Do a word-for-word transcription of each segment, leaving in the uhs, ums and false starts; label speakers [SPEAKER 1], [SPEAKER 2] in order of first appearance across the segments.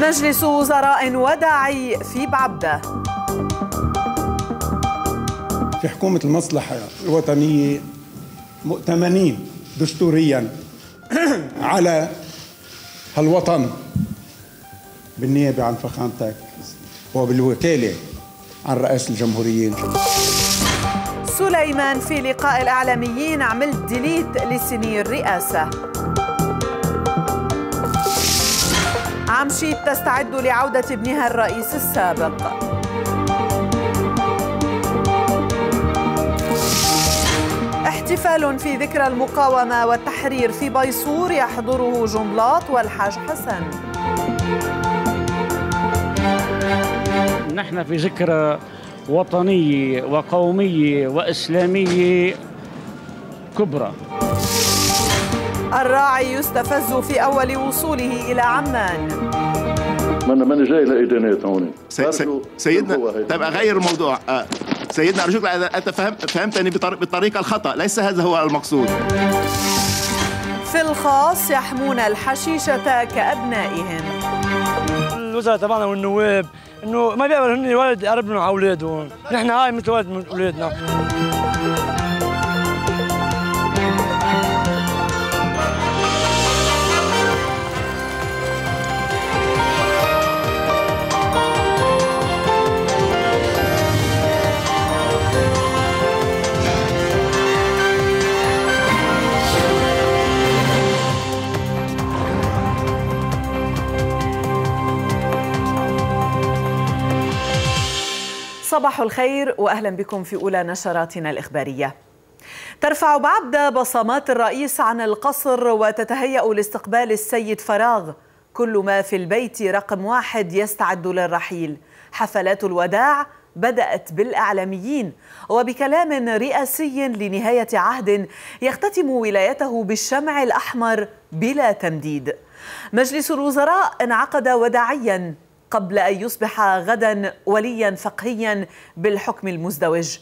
[SPEAKER 1] مجلس وزراء وداعي في بعبدة.
[SPEAKER 2] في حكومة المصلحة الوطنية مؤتمنين دستوريا على هالوطن بالنيابة عن فخامتك وبالوكالة عن رئاسة الجمهورية.
[SPEAKER 1] سليمان في لقاء الإعلاميين: عملت ديليت لسنين الرئاسة. عمشيت تستعد لعودة ابنها الرئيس السابق. احتفال في ذكرى المقاومة والتحرير في بيصور يحضره جنبلاط والحاج حسن.
[SPEAKER 3] نحن في ذكرى وطنية وقومية وإسلامية كبرى.
[SPEAKER 1] الراعي يستفز في أول وصوله إلى عمان.
[SPEAKER 4] أنا ماني جاي لإدانات هون.
[SPEAKER 5] سي سي سيدنا، طيب أغير الموضوع. آه. سيدنا أرجوك، أنت فهمت فهمتني بالطريقة الخطأ، ليس هذا هو المقصود.
[SPEAKER 1] في الخاص: يحمون الحشيشة كأبنائهم.
[SPEAKER 6] الوزراء تبعنا والنواب إنه ما بيقبلوا هن ولد يقربنا على أولادهم، نحن هاي مثل ولد من أولادنا.
[SPEAKER 1] صباح الخير وأهلا بكم في أولى نشراتنا الإخبارية. ترفع بعبدة بصمات الرئيس عن القصر وتتهيأ لاستقبال السيد فراغ. كل ما في البيت رقم واحد يستعد للرحيل. حفلات الوداع بدأت بالإعلاميين وبكلام رئاسي لنهاية عهد يختتم ولايته بالشمع الأحمر بلا تمديد. مجلس الوزراء انعقد وداعيا قبل أن يصبح غدا وليا فقهيا بالحكم المزدوج،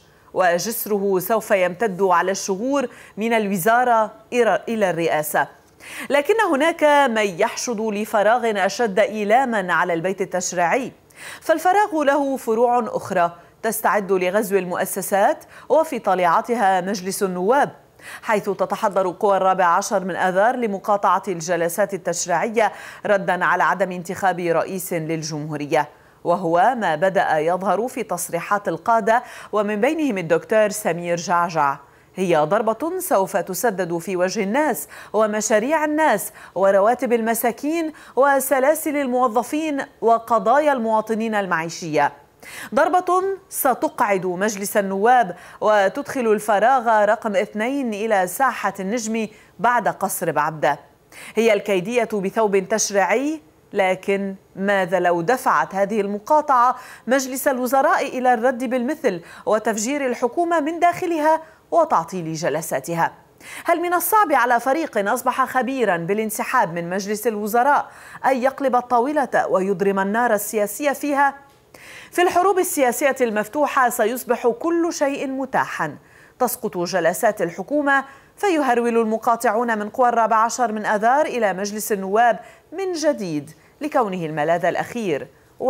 [SPEAKER 1] وجسره سوف يمتد على الشهور من الوزارة إلى الرئاسة. لكن هناك من يحشد لفراغ أشد إيلاما على البيت التشريعي، فالفراغ له فروع أخرى تستعد لغزو المؤسسات وفي طليعتها مجلس النواب، حيث تتحضر قوى الرابع عشر من آذار لمقاطعة الجلسات التشريعية ردا على عدم انتخاب رئيس للجمهورية، وهو ما بدأ يظهر في تصريحات القادة ومن بينهم الدكتور سمير جعجع. هي ضربة سوف تسدد في وجه الناس ومشاريع الناس ورواتب المساكين وسلاسل الموظفين وقضايا المواطنين المعيشية. ضربة ستقعد مجلس النواب وتدخل الفراغ رقم اثنين إلى ساحة النجم بعد قصر بعبدة. هي الكيدية بثوب تشريعي، لكن ماذا لو دفعت هذه المقاطعة مجلس الوزراء إلى الرد بالمثل وتفجير الحكومة من داخلها وتعطيل جلساتها؟ هل من الصعب على فريق أصبح خبيرا بالانسحاب من مجلس الوزراء أن يقلب الطاولة ويضرم النار السياسية فيها؟ في الحروب السياسية المفتوحة سيصبح كل شيء متاحا. تسقط جلسات الحكومة فيهرول المقاطعون من قوى الرابع عشر من آذار إلى مجلس النواب من جديد لكونه الملاذ الأخير،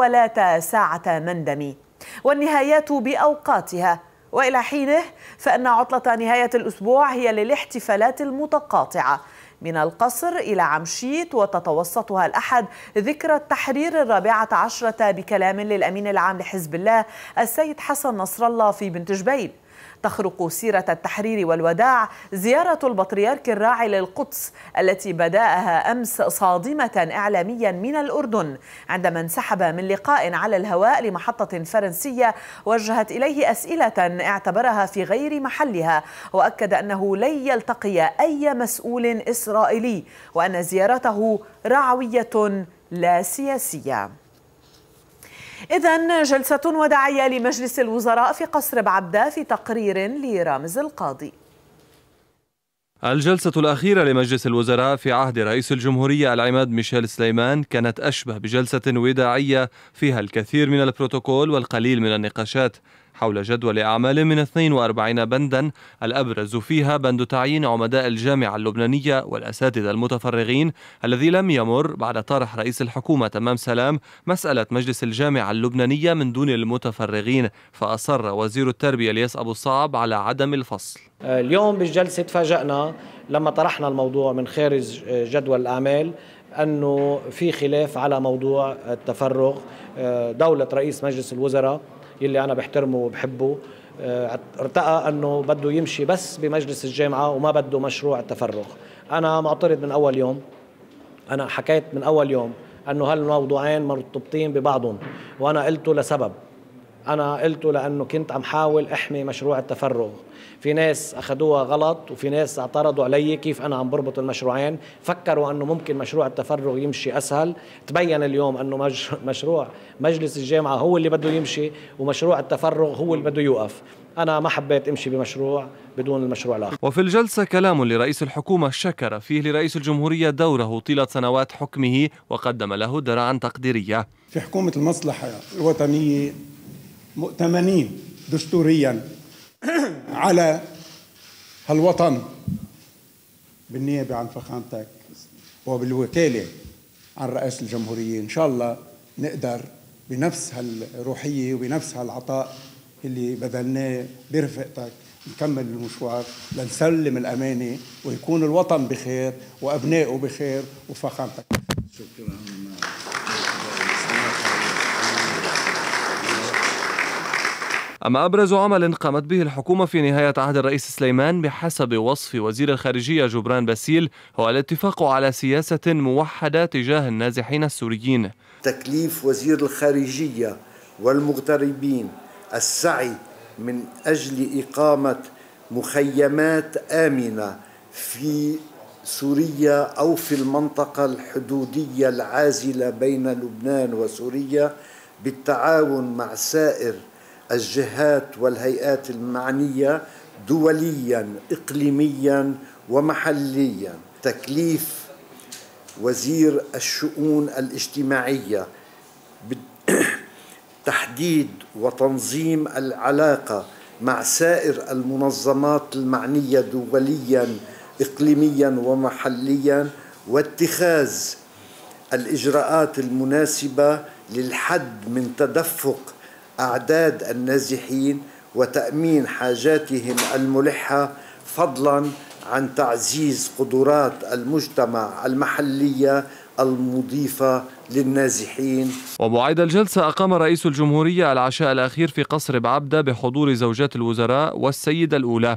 [SPEAKER 1] ولا ساعة مندم، والنهايات بأوقاتها. وإلى حينه فإن عطلة نهاية الأسبوع هي للاحتفالات المتقاطعة من القصر إلى عمشيت، وتتوسطها الأحد ذكرى التحرير الرابعة عشرة بكلام للأمين العام لحزب الله السيد حسن نصر الله في بنت جبيل. تخرق سيرة التحرير والوداع زيارة البطريرك الراعي للقدس التي بدأها أمس صادمة إعلاميا من الأردن عندما انسحب من لقاء على الهواء لمحطة فرنسية وجهت إليه أسئلة اعتبرها في غير محلها، وأكد أنه لن يلتقي أي مسؤول إسرائيلي وأن زيارته رعوية لا سياسية. إذن جلسة وداعية لمجلس الوزراء في قصر بعبدة في تقرير لرامز القاضي.
[SPEAKER 7] الجلسة الأخيرة لمجلس الوزراء في عهد رئيس الجمهورية العماد ميشيل سليمان كانت أشبه بجلسة وداعية فيها الكثير من البروتوكول والقليل من النقاشات، حول جدول أعمال من اثنين وأربعين بندا، الأبرز فيها بند تعيين عمداء الجامعة اللبنانية والأساتذة المتفرغين الذي لم يمر بعد طرح رئيس الحكومة تمام سلام مسألة مجلس الجامعة اللبنانية من دون المتفرغين، فأصر وزير التربية الياس أبو الصعب على عدم الفصل.
[SPEAKER 8] اليوم بالجلسة تفاجأنا لما طرحنا الموضوع من خارج جدول الأعمال أنه في خلاف على موضوع التفرغ. دولة رئيس مجلس الوزراء يلي أنا بحترمه وبحبه ارتأى أنه بده يمشي بس بمجلس الجامعة وما بده مشروع التفرغ. أنا معترض من أول يوم، أنا حكيت من أول يوم أنه هالموضوعين مرتبطين ببعضهم، وأنا قلته لسبب. أنا قلته لأنه كنت عم حاول أحمي مشروع التفرغ. في ناس أخذوها غلط وفي ناس اعترضوا علي كيف أنا عم بربط المشروعين، فكروا أنه ممكن مشروع التفرغ يمشي أسهل. تبين اليوم أنه مشروع مجلس الجامعة هو اللي بده يمشي ومشروع التفرغ هو اللي بده يوقف. أنا ما حبيت أمشي بمشروع بدون المشروع الآخر.
[SPEAKER 7] وفي الجلسة كلام لرئيس الحكومة شكر فيه لرئيس الجمهورية دوره طيلة سنوات حكمه وقدم له درعا تقديرية.
[SPEAKER 2] في حكومة المصلحة الوطنية مؤتمنين دستوريا على هالوطن بالنيابة عن فخامتك وبالوكالة عن رئيس الجمهورية. إن شاء الله نقدر بنفس هالروحية وبنفس هالعطاء اللي بذلناه برفقتك نكمل المشوار لنسلم الأمانة ويكون الوطن بخير وأبنائه بخير وفخامتك. شكرا.
[SPEAKER 7] أما أبرز عمل قامت به الحكومة في نهاية عهد الرئيس سليمان بحسب وصف وزير الخارجية جبران باسيل هو الاتفاق على سياسة موحدة تجاه النازحين السوريين.
[SPEAKER 9] تكليف وزير الخارجية والمغتربين السعي من أجل إقامة مخيمات آمنة في سوريا أو في المنطقة الحدودية العازلة بين لبنان وسوريا بالتعاون مع سائر الجهات والهيئات المعنية دوليا إقليميا ومحليا. تكليف وزير الشؤون الاجتماعية تحديد وتنظيم العلاقة مع سائر المنظمات المعنية دوليا إقليميا ومحليا واتخاذ الإجراءات المناسبة للحد من تدفق أعداد النازحين وتأمين حاجاتهم الملحة، فضلا عن تعزيز قدرات المجتمع المحلية المضيفة للنازحين.
[SPEAKER 7] وموعد الجلسة أقام رئيس الجمهورية العشاء الأخير في قصر بعبدة بحضور زوجات الوزراء والسيدة الأولى.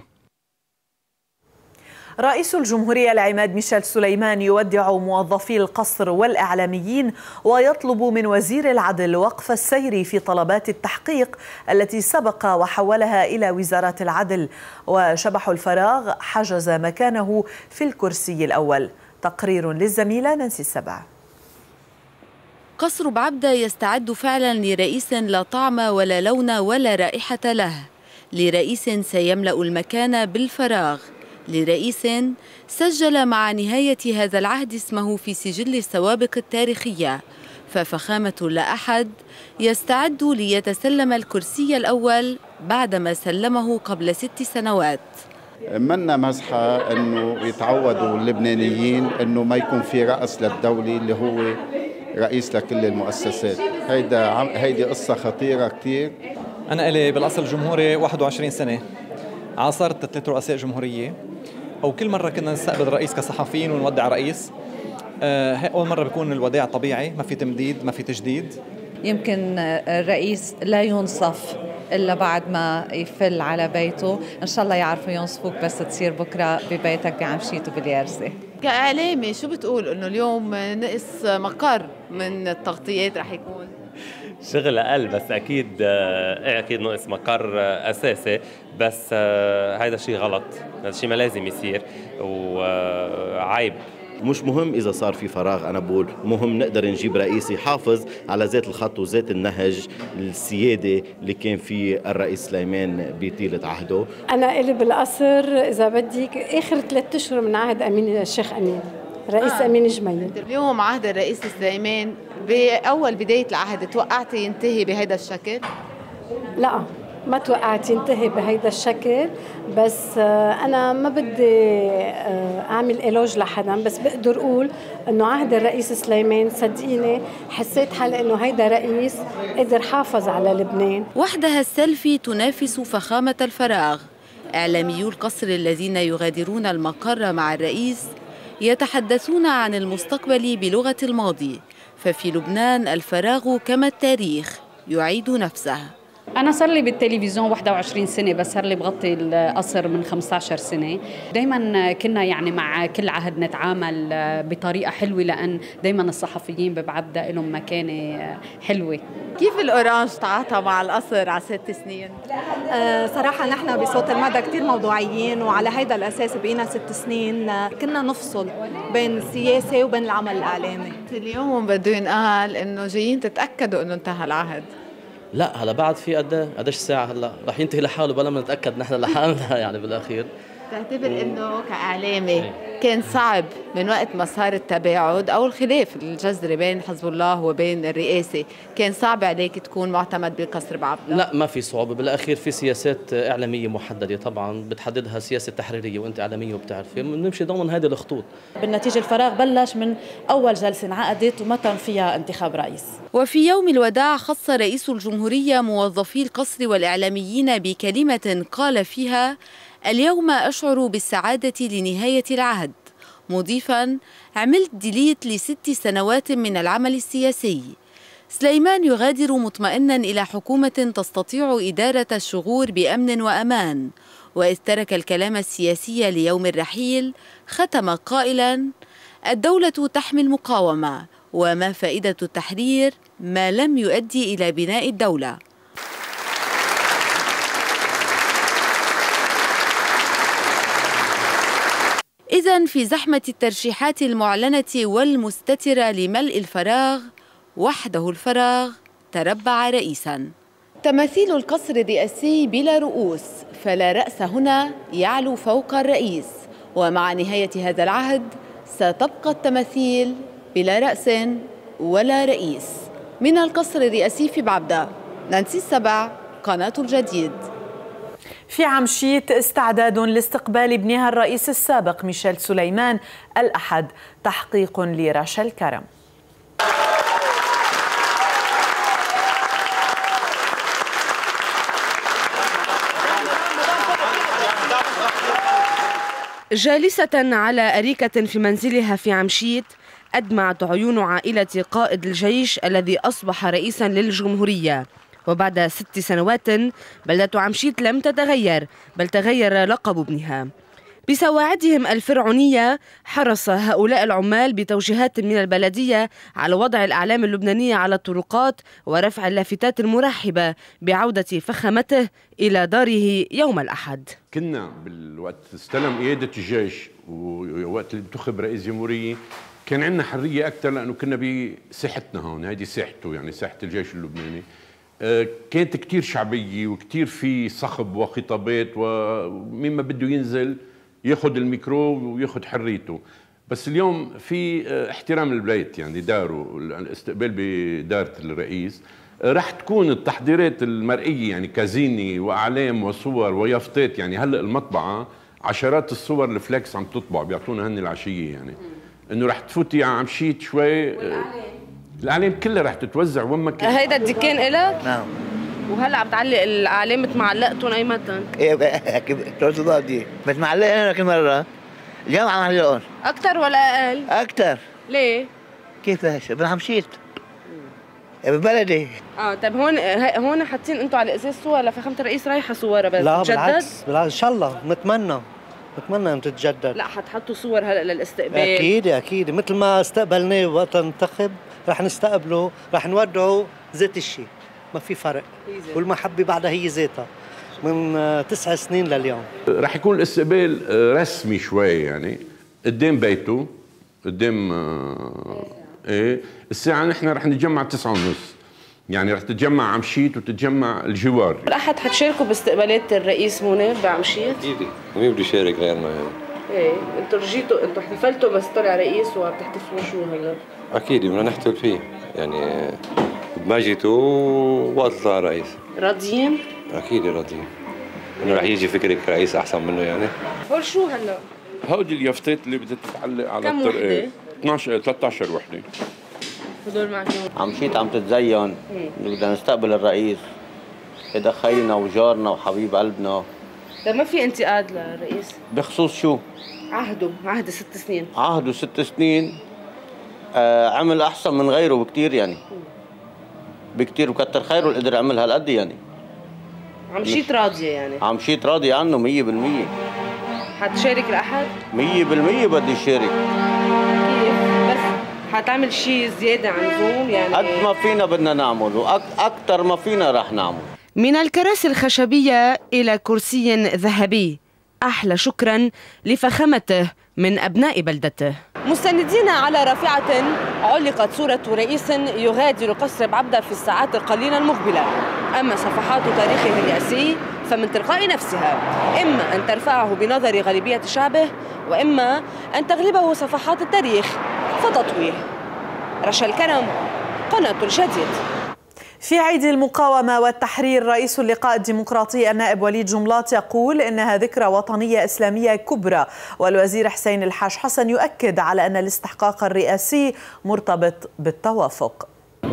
[SPEAKER 1] رئيس الجمهورية العماد ميشيل سليمان يودع موظفي القصر والإعلاميين ويطلب من وزير العدل وقف السير في طلبات التحقيق التي سبق وحولها إلى وزارة العدل، وشبح الفراغ حجز مكانه في الكرسي الأول. تقرير للزميلة نانسي السبع.
[SPEAKER 10] قصر بعبدة يستعد فعلا لرئيس لا طعم ولا لون ولا رائحة له، لرئيس سيملأ المكان بالفراغ، لرئيس سجل مع نهاية هذا العهد اسمه في سجل السوابق التاريخية. ففخامة لا أحد يستعد ليتسلم الكرسي الأول بعدما سلمه قبل ست سنوات.
[SPEAKER 11] منا مزحة أنه يتعودوا اللبنانيين أنه ما يكون في رأس للدولة اللي هو رئيس لكل المؤسسات. هيدا هيدي قصة خطيرة كتير.
[SPEAKER 12] أنا إلي بالأصل الجمهوري واحد وعشرين سنة، عاصرت ثلاث رؤساء جمهورية، أو كل مرة كنا نستقبل رئيس كصحفيين ونودع رئيس. أول مرة بيكون الوداع طبيعي، ما في تمديد ما في تجديد.
[SPEAKER 13] يمكن الرئيس لا ينصف إلا بعد ما يفل على بيته. إن شاء الله يعرفوا ينصفوك بس تصير بكرة ببيتك بعمشيت وباليارسة.
[SPEAKER 14] كإعلامي شو بتقول إنه اليوم نقص مقر من التغطيات رح يكون؟
[SPEAKER 15] شغل أقل، بس أكيد أكيد نقص مقر أساسي، بس هذا شيء غلط، هذا شيء ما لازم يصير وعيب.
[SPEAKER 5] مش مهم إذا صار في فراغ، أنا بقول مهم نقدر نجيب رئيس يحافظ على ذات الخط وذات النهج السيادة اللي كان فيه الرئيس سليمان بطيلة عهده.
[SPEAKER 16] أنا إلي بالقصر إذا بدك آخر ثلاثة أشهر من عهد أمين الشيخ أمين رئيس آه. أمين جميل.
[SPEAKER 14] اليوم عهد الرئيس سليمان بأول بداية العهد توقعتي ينتهي بهذا الشكل؟
[SPEAKER 16] لا ما توقعت ينتهي بهيدا الشكل، بس أنا ما بدي أعمل إيلوج لحدا، بس بقدر أقول إنه عهد الرئيس سليمان صدقيني حسيت حالي إنه هيدا رئيس قدر حافظ على لبنان.
[SPEAKER 10] وحدها السيلفي تنافس فخامة الفراغ. إعلاميو القصر الذين يغادرون المقر مع الرئيس يتحدثون عن المستقبل بلغة الماضي، ففي لبنان الفراغ كما التاريخ يعيد نفسه.
[SPEAKER 17] أنا صار لي بالتلفزيون واحد وعشرين سنة، بس صار لي بغطي القصر من خمسة عشر سنة. دايما كنا يعني مع كل عهد نتعامل بطريقة حلوة، لأن دايما الصحفيين ببعبدا لهم مكانة حلوة.
[SPEAKER 14] كيف الأورانج تعاطى مع القصر على ست سنين؟
[SPEAKER 18] أه صراحة نحن بصوت المدى كتير موضوعيين، وعلى هيدا الأساس بقينا ست سنين كنا نفصل بين السياسة وبين العمل الإعلامي.
[SPEAKER 14] اليوم بده ينقال إنه جايين تتأكدوا إنه انتهى العهد.
[SPEAKER 19] لا هلا بعد في قد قديش ساعة هلا رح ينتهي لحاله بلا ما نتأكد نحن لحالنا يعني بالأخير.
[SPEAKER 14] تعتبر إنه كإعلامي كان صعب من وقت ما صار التباعد أو الخلاف الجذري بين حزب الله وبين الرئاسة، كان صعب عليك تكون معتمد بقصر بعبدا؟
[SPEAKER 19] لا ما في صعوبة، بالأخير في سياسات إعلامية محددة طبعا بتحددها سياسة تحريرية، وأنت إعلامية وبتعرفي بنمشي ضمن هذه الخطوط.
[SPEAKER 20] بالنتيجة الفراغ بلش من أول جلسة انعقدت وما تم فيها انتخاب رئيس.
[SPEAKER 10] وفي يوم الوداع خص رئيس الجمهورية موظفي القصر والإعلاميين بكلمة قال فيها: اليوم أشعر بالسعادة لنهاية العهد، مضيفاً: عملت ديليت لست سنوات من العمل السياسي. سليمان يغادر مطمئناً إلى حكومة تستطيع إدارة الشغور بأمن وأمان، وإذ ترك الكلام السياسي ليوم الرحيل ختم قائلاً: الدولة تحمي المقاومة، وما فائدة التحرير ما لم يؤدي إلى بناء الدولة. إذن في زحمة الترشيحات المعلنة والمستترة لملء الفراغ، وحده الفراغ تربع رئيساً. تماثيل القصر الرئاسي بلا رؤوس، فلا رأس هنا يعلو فوق الرئيس، ومع نهاية هذا العهد ستبقى التماثيل بلا رأس ولا رئيس. من القصر الرئاسي في بعبدا، نانسي السبع، قناة الجديد.
[SPEAKER 1] في عمشيت استعداد لاستقبال ابنها الرئيس السابق ميشيل سليمان الأحد، تحقيق لرشا الكرم.
[SPEAKER 21] جالسة على أريكة في منزلها في عمشيت، أدمعت عيون عائلة قائد الجيش الذي أصبح رئيسا للجمهورية. وبعد ست سنوات بلدة عمشيت لم تتغير، بل تغير لقب ابنها. بسواعدهم الفرعونية حرص هؤلاء العمال بتوجيهات من البلدية على وضع الأعلام اللبنانية على الطرقات ورفع اللافتات المرحبة بعودة فخامته إلى داره يوم الأحد.
[SPEAKER 22] كنا بالوقت استلم قيادة الجيش ووقت اللي انتخب رئيس جمهورية كان عندنا حرية أكثر، لأنه كنا بساحتنا هون، هذه ساحته يعني ساحة الجيش اللبناني. كانت كتير شعبية وكتير في صخب وخطابات، ومين ما بده ينزل ياخذ الميكرو وياخذ حريته. بس اليوم في احترام البيت، يعني داره الاستقبال بدارة الرئيس، رح تكون التحضيرات المرئية يعني كازيني وأعلام وصور ويافطات. يعني هلأ المطبعة عشرات الصور الفليكس عم تطبع، بيعطونا هن العشية، يعني انه رح تفوتي على عمشيت شوي الاعلام كلها رح تتوزع وين ما كان.
[SPEAKER 21] هيدا الدكان إلك؟
[SPEAKER 23] نعم.
[SPEAKER 21] وهلا عم تعلق الاعلام معلقتهم اي متن؟
[SPEAKER 23] ايه اكيد توصلوا دي بس معلقين انا كل مره اليوم عم اعلقهم.
[SPEAKER 21] اكثر ولا اقل؟
[SPEAKER 23] اكثر.
[SPEAKER 21] ليه؟
[SPEAKER 23] كيف هسه بالعمشيت ببلدي.
[SPEAKER 21] اه طيب هون هون حاطين انتم على اساس صور لفخامه الرئيس رايحه صورها بس
[SPEAKER 23] لا
[SPEAKER 21] تتجدد؟
[SPEAKER 23] بالعكس بالعكس ان شاء الله نتمنى نتمنى ان تتجدد.
[SPEAKER 21] لا حتحطوا صور هلا للاستقبال.
[SPEAKER 23] اكيد اكيد مثل ما استقبلناه وقت انتخب رح نستقبله، رح نودعه ذات الشيء، ما في فرق، والمحبه بعدها هي ذاتها من تسع سنين لليوم.
[SPEAKER 22] رح يكون الاستقبال رسمي شوي، يعني قدام بيته قدام ايه الساعه نحن رح نتجمع تسعة ونص، يعني رح تتجمع عمشيت وتتجمع الجوار.
[SPEAKER 21] الأحد حتشاركوا باستقبالات الرئيس منير بعمشيت؟
[SPEAKER 24] أكيد، مين بده يشارك غيرنا يعني؟
[SPEAKER 21] ايه، انتوا رجيتوا انتوا احتفلتوا بس طلع رئيس وعم تحتفلوا شو هلا؟
[SPEAKER 24] أكيد بدنا نحتفل فيه، يعني بمجيته وقت طلع رئيس.
[SPEAKER 21] راضيين؟
[SPEAKER 24] اكيد راضيين انه رح يجي فكرك رئيس احسن منه يعني.
[SPEAKER 21] هول شو هلا؟
[SPEAKER 22] هودي اليافطات اللي بدها تتعلق على
[SPEAKER 21] كم
[SPEAKER 22] الطرقات. اثنعش ثلاثة عشر وحده.
[SPEAKER 21] هدول معك
[SPEAKER 3] عم شيت عم تتزين بدنا نستقبل الرئيس، هذا خينا وجارنا وحبيب قلبنا.
[SPEAKER 21] طيب ما في انتقاد للرئيس؟
[SPEAKER 3] بخصوص شو؟
[SPEAKER 21] عهده، عهد ست سنين.
[SPEAKER 3] عهده ست سنين آه عمل احسن من غيره بكتير يعني. بكتير وكتر خيره اللي قدر يعمل هالقد يعني.
[SPEAKER 21] عم شيت راضيه يعني؟
[SPEAKER 3] عم شيت راضي عنه مية بالمية.
[SPEAKER 21] حتشارك لأحد؟
[SPEAKER 3] مية بالمية بدي شارك.
[SPEAKER 21] كيف؟ بس حتعمل شيء زيادة عن اللزوم يعني؟
[SPEAKER 3] قد ما فينا بدنا نعمل وأكثر ما فينا رح نعمل.
[SPEAKER 21] من الكراسي الخشبية إلى كرسي ذهبي، أحلى شكرا لفخامته من أبناء بلدته. مستندين على رافعة علقت صورة رئيس يغادر قصر بعبدة في الساعات القليلة المقبلة. أما صفحات تاريخه الرئاسي فمن تلقاء نفسها إما أن ترفعه بنظر غالبية شعبه وإما أن تغلبه صفحات التاريخ فتطويه. رشا الكرم، قناة الجديد. في عيد المقاومة والتحرير رئيس اللقاء الديمقراطي النائب وليد جملاط يقول إنها ذكرى وطنية إسلامية كبرى، والوزير حسين الحاج حسن يؤكد على أن الاستحقاق الرئاسي مرتبط بالتوافق.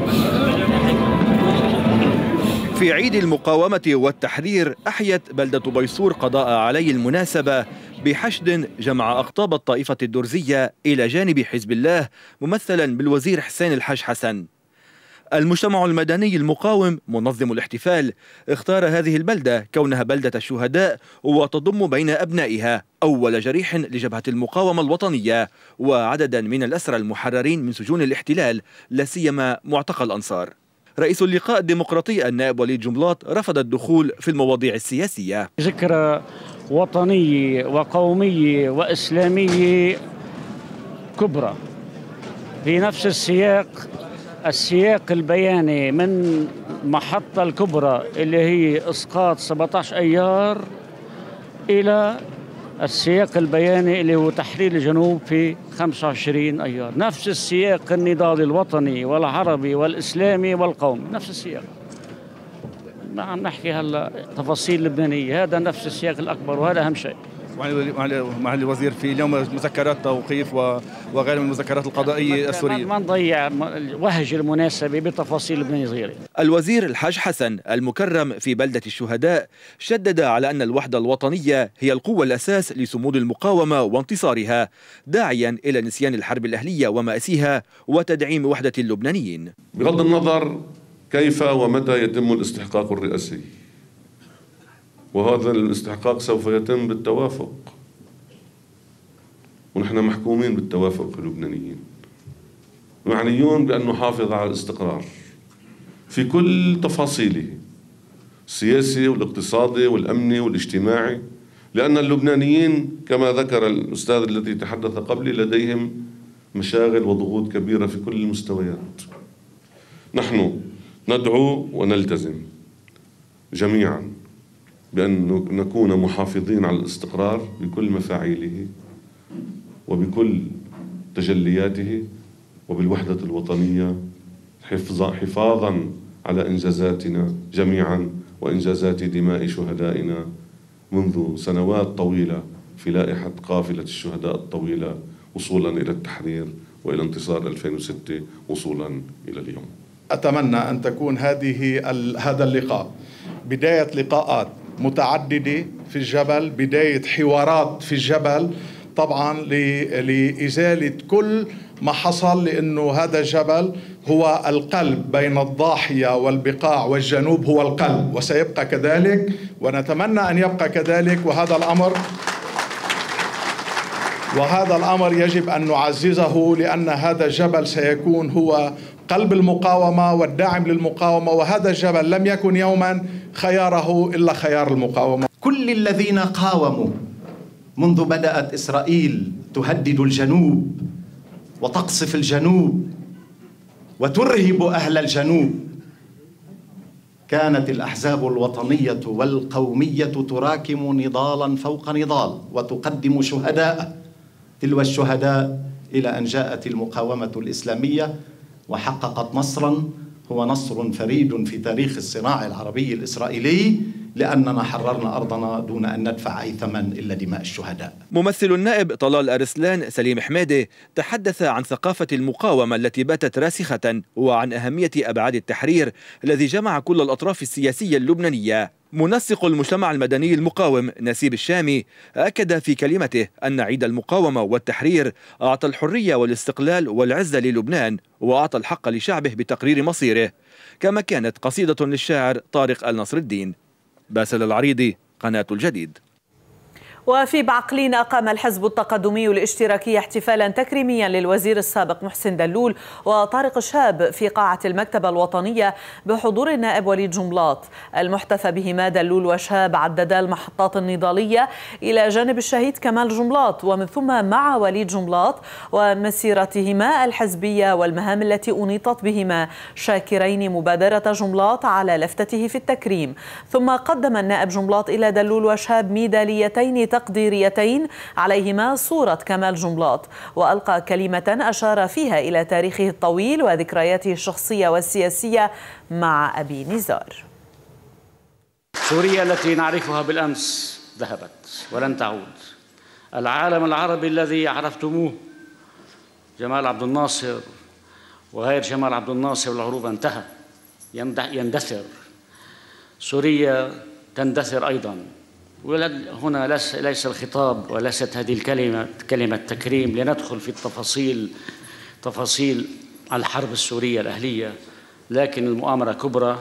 [SPEAKER 4] في عيد المقاومة والتحرير أحيت بلدة بيصور قضاء علي المناسبة بحشد جمع أقطاب الطائفة الدرزية إلى جانب حزب الله ممثلا بالوزير حسين الحاج حسن. المجتمع المدني المقاوم منظم الاحتفال اختار هذه البلدة كونها بلدة الشهداء وتضم بين أبنائها أول جريح لجبهة المقاومة الوطنية وعددا من الأسرى المحررين من سجون الاحتلال لا سيما معتقل الأنصار. رئيس اللقاء الديمقراطي النائب وليد جملاط رفض الدخول في المواضيع السياسية.
[SPEAKER 6] ذكرى وطنية وقومية وإسلامية كبرى في نفس السياق السياق البياني من محطة الكبرى اللي هي إسقاط سبعة عشر أيار إلى السياق البياني اللي هو تحرير الجنوب في خمسة وعشرين أيار. نفس السياق النضال الوطني والعربي والإسلامي والقومي، نفس السياق. ما عم نحكي هلا تفاصيل لبنانية، هذا نفس السياق الأكبر وهذا أهم شيء.
[SPEAKER 8] مع الوزير في اليوم مذكرات توقيف وغير من المذكرات القضائية السورية.
[SPEAKER 6] ما نضيع وهج المناسبة بتفاصيل لبنانية صغيرة.
[SPEAKER 4] الوزير الحاج حسن المكرم في بلدة الشهداء شدد على أن الوحدة الوطنية هي القوة الأساس لصمود المقاومة وانتصارها، داعيا إلى نسيان الحرب الأهلية ومآسيها وتدعيم وحدة اللبنانيين.
[SPEAKER 25] بغض النظر كيف ومتى يتم الاستحقاق الرئاسي، وهذا الاستحقاق سوف يتم بالتوافق، ونحن محكومين بالتوافق اللبنانيين، معنيون بأن نحافظ على الاستقرار في كل تفاصيله السياسي والاقتصادي والأمني والاجتماعي، لأن اللبنانيين كما ذكر الأستاذ الذي تحدث قبلي لديهم مشاغل وضغوط كبيرة في كل المستويات. نحن ندعو ونلتزم جميعا بأن نكون محافظين على الاستقرار بكل مفاعيله وبكل تجلياته وبالوحدة الوطنية، حفاظا على إنجازاتنا جميعا وإنجازات دماء شهدائنا منذ سنوات طويلة في لائحة قافلة الشهداء الطويلة وصولا إلى التحرير وإلى انتصار ألفين وستة وصولا إلى اليوم.
[SPEAKER 26] أتمنى أن تكون هذه هذا اللقاء بداية لقاءات متعددة في الجبل، بداية حوارات في الجبل، طبعا لإزالة كل ما حصل، لأنه هذا الجبل هو القلب بين الضاحية والبقاع، والجنوب هو القلب وسيبقى كذلك، ونتمنى أن يبقى كذلك. وهذا الأمر وهذا الأمر يجب أن نعززه، لأن هذا الجبل سيكون هو قلب المقاومة والداعم للمقاومة، وهذا الجبل لم يكن يوما خياره إلا خيار المقاومة.
[SPEAKER 27] كل الذين قاوموا منذ بدأت إسرائيل تهدد الجنوب وتقصف الجنوب وترهب أهل الجنوب، كانت الأحزاب الوطنية والقومية تراكم نضالا فوق نضال وتقدم شهداء تلو الشهداء، إلى أن جاءت المقاومة الإسلامية وحققت نصرا هو نصر فريد في تاريخ الصراع العربي الإسرائيلي، لأننا حررنا أرضنا دون أن ندفع أي ثمن إلا دماء الشهداء.
[SPEAKER 4] ممثل النائب طلال أرسلان سليم حميدي تحدث عن ثقافة المقاومة التي باتت راسخة وعن أهمية أبعاد التحرير الذي جمع كل الأطراف السياسية اللبنانية. منسق المجتمع المدني المقاوم نسيب الشامي أكد في كلمته أن عيد المقاومة والتحرير أعطى الحرية والاستقلال والعزة للبنان وأعطى الحق لشعبه بتقرير مصيره، كما كانت قصيدة للشاعر طارق النصر الدين. باسل العريضي، قناة الجديد.
[SPEAKER 1] وفي بعقلين أقام الحزب التقدمي الاشتراكي احتفالا تكريميا للوزير السابق محسن دلول وطارق شهاب في قاعة المكتبة الوطنية بحضور النائب وليد جنبلاط. المحتفى بهما دلول وشهاب عددا المحطات النضالية إلى جانب الشهيد كمال جنبلاط ومن ثم مع وليد جنبلاط ومسيرتهما الحزبية والمهام التي أنيطت بهما، شاكرين مبادرة جنبلاط على لفتته في التكريم. ثم قدم النائب جنبلاط إلى دلول وشهاب ميداليتين تقديريتين عليهما صورة كمال جنبلاط، وألقى كلمة أشار فيها إلى تاريخه الطويل وذكرياته الشخصية والسياسية مع أبي نزار.
[SPEAKER 6] سوريا التي نعرفها بالأمس ذهبت ولن تعود. العالم العربي الذي عرفتموه، جمال عبد الناصر وغير جمال عبد الناصر والعروبة انتهى، يندثر. سوريا تندثر أيضا. هنا ليس الخطاب وليست هذه الكلمة كلمة تكريم لندخل في التفاصيل تفاصيل الحرب السورية الأهلية، لكن المؤامرة كبرى.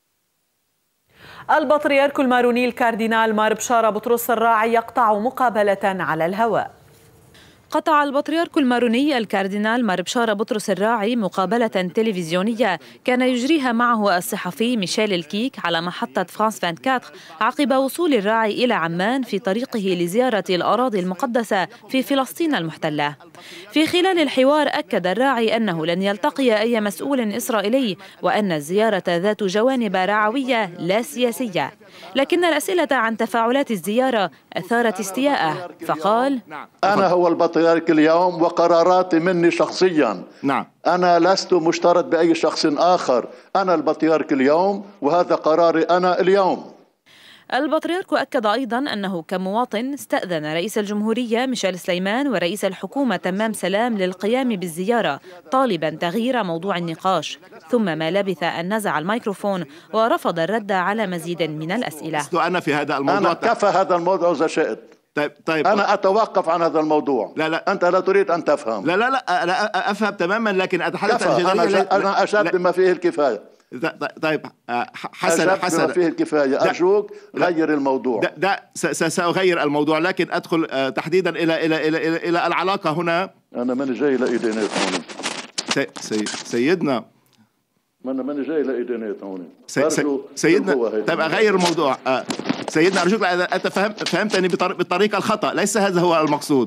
[SPEAKER 1] البطريرك الماروني الكاردينال مار بشارة بطرس الراعي يقطع مقابلة على الهواء.
[SPEAKER 2] قطع البطريرك الماروني الكاردينال مار بشارة بطرس الراعي مقابلة تلفزيونية كان يجريها معه الصحفي ميشيل الكيك على محطة فرانس أربعة وعشرين عقب وصول الراعي إلى عمان في طريقه لزيارة الأراضي المقدسة في فلسطين المحتلة. في خلال الحوار أكد الراعي أنه لن يلتقي أي مسؤول إسرائيلي وأن الزيارة ذات جوانب رعوية لا سياسية، لكن الأسئلة عن تفاعلات الزيارة أثارت استياءه، فقال:
[SPEAKER 7] أنا هو البطريرك اليوم وقراراتي مني شخصيا.
[SPEAKER 27] نعم.
[SPEAKER 7] أنا لست مشترط بأي شخص آخر، أنا البطريرك اليوم وهذا قراري أنا اليوم.
[SPEAKER 2] البطريرك أكد أيضا أنه كمواطن استأذن رئيس الجمهورية ميشيل سليمان ورئيس الحكومة تمام سلام للقيام بالزيارة طالبا تغيير موضوع النقاش، ثم ما لبث أن نزع الميكروفون ورفض الرد على مزيد من الأسئلة.
[SPEAKER 27] أنا في هذا الموضوع
[SPEAKER 7] أنا كفى هذا الموضوع إذا شئت.
[SPEAKER 27] طيب طيب
[SPEAKER 7] أنا أتوقف عن هذا الموضوع.
[SPEAKER 27] لا لا
[SPEAKER 7] أنت لا تريد أن تفهم.
[SPEAKER 27] لا لا لا أنا أفهم تماما، لكن أتحدث عن
[SPEAKER 7] أنا, لا أنا أشهد بما فيه الكفاية.
[SPEAKER 27] طيب حسنا حسنا
[SPEAKER 7] فيه الكفاية، أرجوك غير الموضوع.
[SPEAKER 27] ده, ده سأغير الموضوع، لكن أدخل تحديدا إلى إلى إلى إلى, إلى العلاقة هنا.
[SPEAKER 7] أنا ماني جاي لإيدينات هون.
[SPEAKER 27] سي سيدنا
[SPEAKER 7] أنا ماني جاي لإيدينات هون.
[SPEAKER 27] سي سي سيدنا طيب أغير الموضوع. آه. سيدنا أرجوك أنت فهمت فهمتني بالطريقة الخطأ، ليس هذا هو المقصود.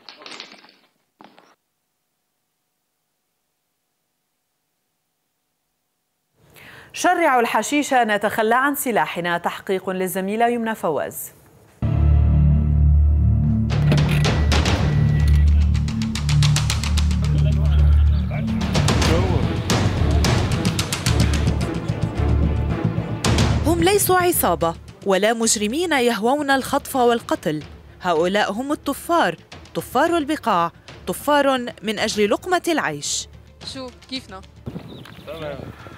[SPEAKER 1] شرعوا الحشيش نتخلى عن سلاحنا، تحقيق للزميلة يمنى فواز.
[SPEAKER 9] هم ليسوا عصابة ولا مجرمين يهوون الخطف والقتل، هؤلاء هم الطفار، طفار البقاع، طفار من أجل لقمة العيش.
[SPEAKER 11] شو كيفنا؟ تمام.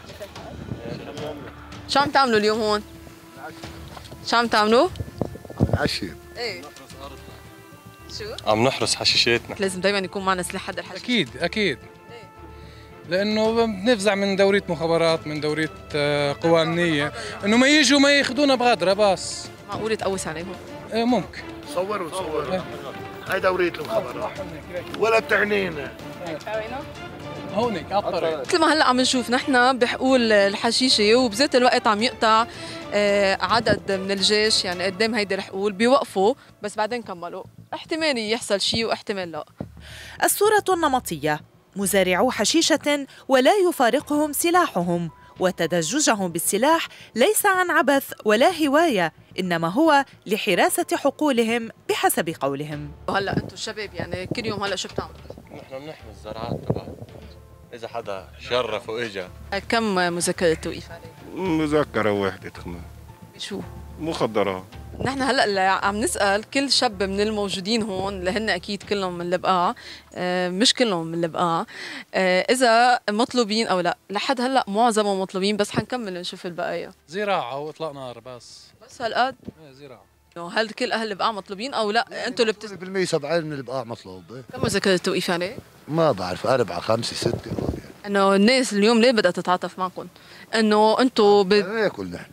[SPEAKER 11] شو عم تعملوا اليوم هون؟ شو عم تعملوا؟
[SPEAKER 12] عشية.
[SPEAKER 11] ايه. شو؟
[SPEAKER 12] عم نحرس حشيشاتنا.
[SPEAKER 11] لازم دايما يكون معنا سلاح حد الحشيش.
[SPEAKER 12] أكيد أكيد. ايه. لأنه بنفزع من دورية مخابرات، من دورية قوى أمنية، إنه ما يجوا ما ياخذونا بغدرة بس.
[SPEAKER 11] معقول تقوس عليهم؟
[SPEAKER 12] ايه ممكن.
[SPEAKER 13] صوروا صوروا. هاي دورية المخابرات. ولا بتعنينا.
[SPEAKER 12] هونيك على الطريق.
[SPEAKER 11] مثل ما هلا عم نشوف نحن بحقول الحشيشه، وبذات الوقت عم يقطع عدد من الجيش يعني قدام هيدي الحقول، بيوقفوا بس بعدين كملوا، احتمال يحصل شيء واحتمال لا.
[SPEAKER 9] الصورة النمطية، مزارعو حشيشة ولا يفارقهم سلاحهم، وتدججهم بالسلاح ليس عن عبث ولا هواية، إنما هو لحراسة حقولهم بحسب قولهم.
[SPEAKER 11] وهلا أنتم الشباب يعني كل يوم هلا شو بتعملوا؟
[SPEAKER 12] نحن بنحمي الزراعات تبعنا، إذا حدا شرف وإجا.
[SPEAKER 11] كم مذكرة توقيف عليه؟
[SPEAKER 12] مذكرة واحدة تخمن.
[SPEAKER 11] شو؟
[SPEAKER 5] مخدرات.
[SPEAKER 11] نحن هلا عم نسال كل شاب من الموجودين هون اللي هن اكيد كلهم من البقاع، آه مش كلهم من البقاع، آه اذا مطلوبين او لا. لحد هلا معظمهم مطلوبين، بس حنكمل نشوف البقايا.
[SPEAKER 12] زراعه واطلاق نار بس.
[SPEAKER 11] بس هالقد؟
[SPEAKER 12] ايه زراعه.
[SPEAKER 11] هل كل اهل البقاع مطلوبين او لا؟ انتم اللي بتس
[SPEAKER 13] بالمية سبعين من البقاع مطلوب.
[SPEAKER 11] كم ذكرت التوقيف يعني؟
[SPEAKER 13] ما بعرف، أربعة خمسة ستة.
[SPEAKER 11] انه الناس اليوم ليه بدها تتعاطف معكم؟ انه انتم ب...
[SPEAKER 13] ناكل نحن.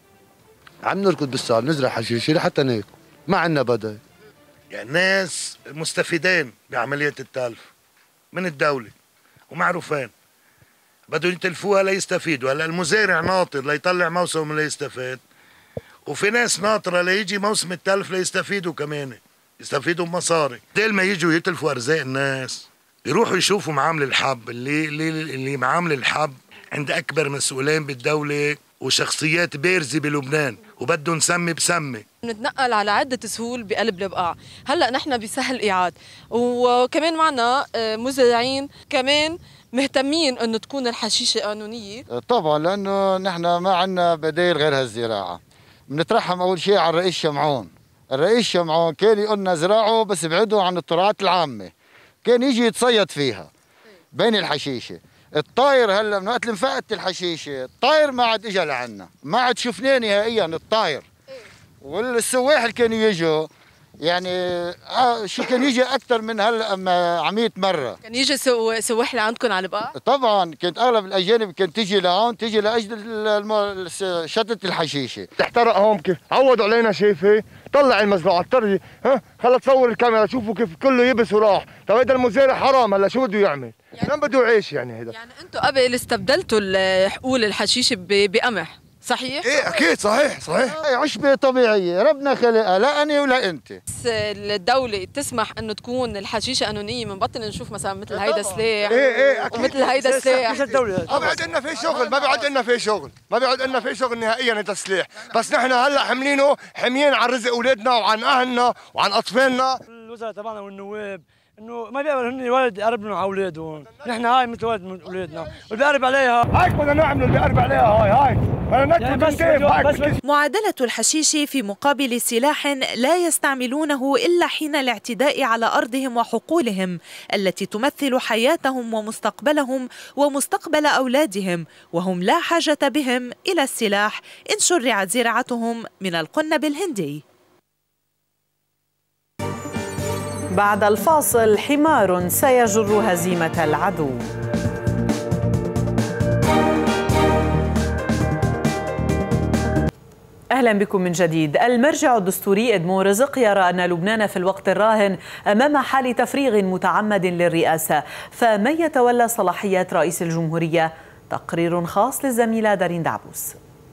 [SPEAKER 13] عم نركض بالسال نزرع حشيشه لحتى ناكل، ما عندنا بدل. يعني ناس مستفيدين بعمليه التلف من الدوله ومعروفين، بدهم يتلفوها ليستفيدوا. هلا المزارع ناطر ليطلع موسم ليستفاد، وفي ناس ناطره ليجي موسم التلف ليستفيدوا كمان، يستفيدوا بمصاري. بدل ما يجوا يتلفوا ارزاق الناس يروحوا يشوفوا معامل الحب اللي اللي اللي معامل الحب عند اكبر مسؤولين بالدوله وشخصيات بارزه بلبنان، وبده نسمي بسمي.
[SPEAKER 11] نتنقل على عدة سهول بقلب البقاع. هلا نحن بسهل ايعاد، وكمان معنا مزارعين كمان مهتمين انه تكون الحشيشه قانونيه.
[SPEAKER 14] طبعا لانه نحن ما عندنا بديل غير هالزراعه. بنترحم اول شيء على الرئيس شمعون. الرئيس شمعون كان يقول لنا زراعوا بس ابعدوا عن الترعات العامه، كان يجي يتصيد فيها بين الحشيشه. الطاير هلا من وقت انفقت الحشيشه، الطاير ما عاد اجى لعنا، ما عاد شفناه نهائيا الطاير. والسواح اللي كانوا يجوا يعني آه شو كان يجي اكثر من هلا مية مره.
[SPEAKER 11] كان يجي سو... سواح لعندكم على البقاع؟
[SPEAKER 14] طبعا كانت اغلب الاجانب كانت تيجي لهون، تيجي لاجل الم... شتة الحشيشه.
[SPEAKER 13] تحترق هون كيف عودوا علينا شايفه، طلع المزرعه الطري، ها خلى تصور الكاميرا شوفوا كيف كله يبس وراح. طب هذا المزارع حرام، هلا شو بده يعمل؟ يعني ما بده يعيش يعني هذا.
[SPEAKER 11] يعني انتم قبل استبدلتوا حقول الحشيشه ب... بقمح، صحيح؟
[SPEAKER 13] ايه اكيد صحيح صحيح.
[SPEAKER 14] هي عشبه طبيعيه ربنا خلقها، لا انا ولا انت.
[SPEAKER 11] بس الدوله تسمح انه تكون الحشيشه قانونيه، بنبطل نشوف مثلا مثل هيدا سلاح.
[SPEAKER 13] ايه ايه اكيد.
[SPEAKER 11] ومثل هيدا سلاح.
[SPEAKER 13] ما بيعد لنا في شغل، ما بيعد لنا في شغل، ما بيعد لنا في شغل نهائيا هذا السلاح، بس نحن هلا حاملينه حميين عن رزق اولادنا وعن اهلنا وعن اطفالنا.
[SPEAKER 15] الوزراء تبعنا والنواب انه ما بيقبلوا هن ولد يقربوا على اولادهم، نحن هاي مثل ولد من اولادنا، واللي بيقرب عليها
[SPEAKER 13] هيك بدنا نعمل اللي بيقرب عليها هاي هاي، بدنا نكتب
[SPEAKER 9] معادلة الحشيش في مقابل سلاح لا يستعملونه إلا حين الاعتداء على أرضهم وحقولهم التي تمثل حياتهم ومستقبلهم ومستقبل أولادهم، وهم لا حاجة بهم إلى السلاح إن شرعت زراعتهم من القنب الهندي.
[SPEAKER 1] بعد الفاصل، حمار سيجر هزيمة العدو. أهلا بكم من جديد. المرجع الدستوري إدمون رزق يرى أن لبنان في الوقت الراهن أمام حال تفريغ متعمد للرئاسة، فمن يتولى صلاحيات رئيس الجمهورية؟ تقرير خاص للزميلة دارين دعبوس.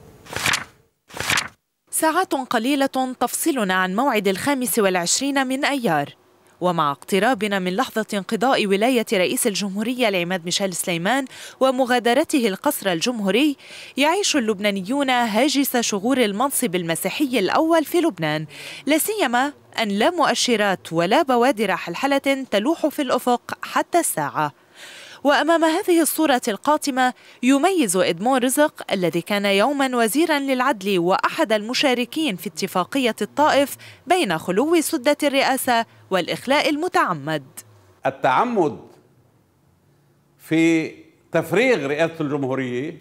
[SPEAKER 9] ساعات قليلة تفصلنا عن موعد الخامس والعشرين من أيار، ومع اقترابنا من لحظة انقضاء ولاية رئيس الجمهورية العماد ميشيل سليمان ومغادرته القصر الجمهوري، يعيش اللبنانيون هاجس شغور المنصب المسيحي الأول في لبنان، لا سيما أن لا مؤشرات ولا بوادر حلحلة تلوح في الأفق حتى الساعة. وأمام هذه الصورة القاتمة يميز إدمون رزق الذي كان يوما وزيرا للعدل وأحد المشاركين في اتفاقية الطائف بين خلو سدة الرئاسة والإخلاء المتعمد.
[SPEAKER 16] التعمد في تفريغ رئاسة الجمهورية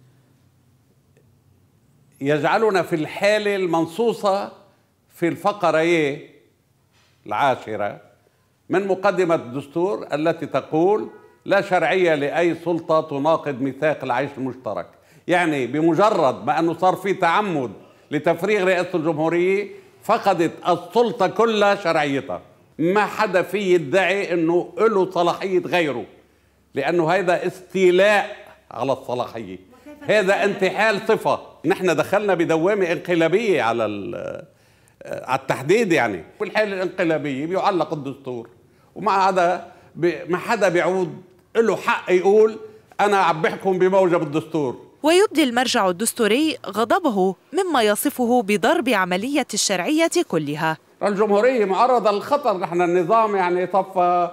[SPEAKER 16] يجعلنا في الحالة المنصوصة في الفقرة العاشرة من مقدمة الدستور التي تقول: لا شرعية لأي سلطة تناقض ميثاق العيش المشترك. يعني بمجرد ما أنه صار في تعمد لتفريغ رئاسة الجمهورية فقدت السلطة كلها شرعيتها، ما حدا فيه يدعي أنه له صلاحية غيره، لأنه هذا استيلاء على الصلاحية، هذا انتحال صفة. نحن دخلنا بدوامة انقلابية على على التحديد، يعني بالحالة الانقلابية بيعلق الدستور، ومع هذا ما حدا بيعود له حق يقول أنا عم بحكم بموجب الدستور.
[SPEAKER 9] ويبدي المرجع الدستوري غضبه مما يصفه بضرب عملية الشرعية كلها.
[SPEAKER 16] الجمهورية معرضة للخطر، نحن النظام يعني طفى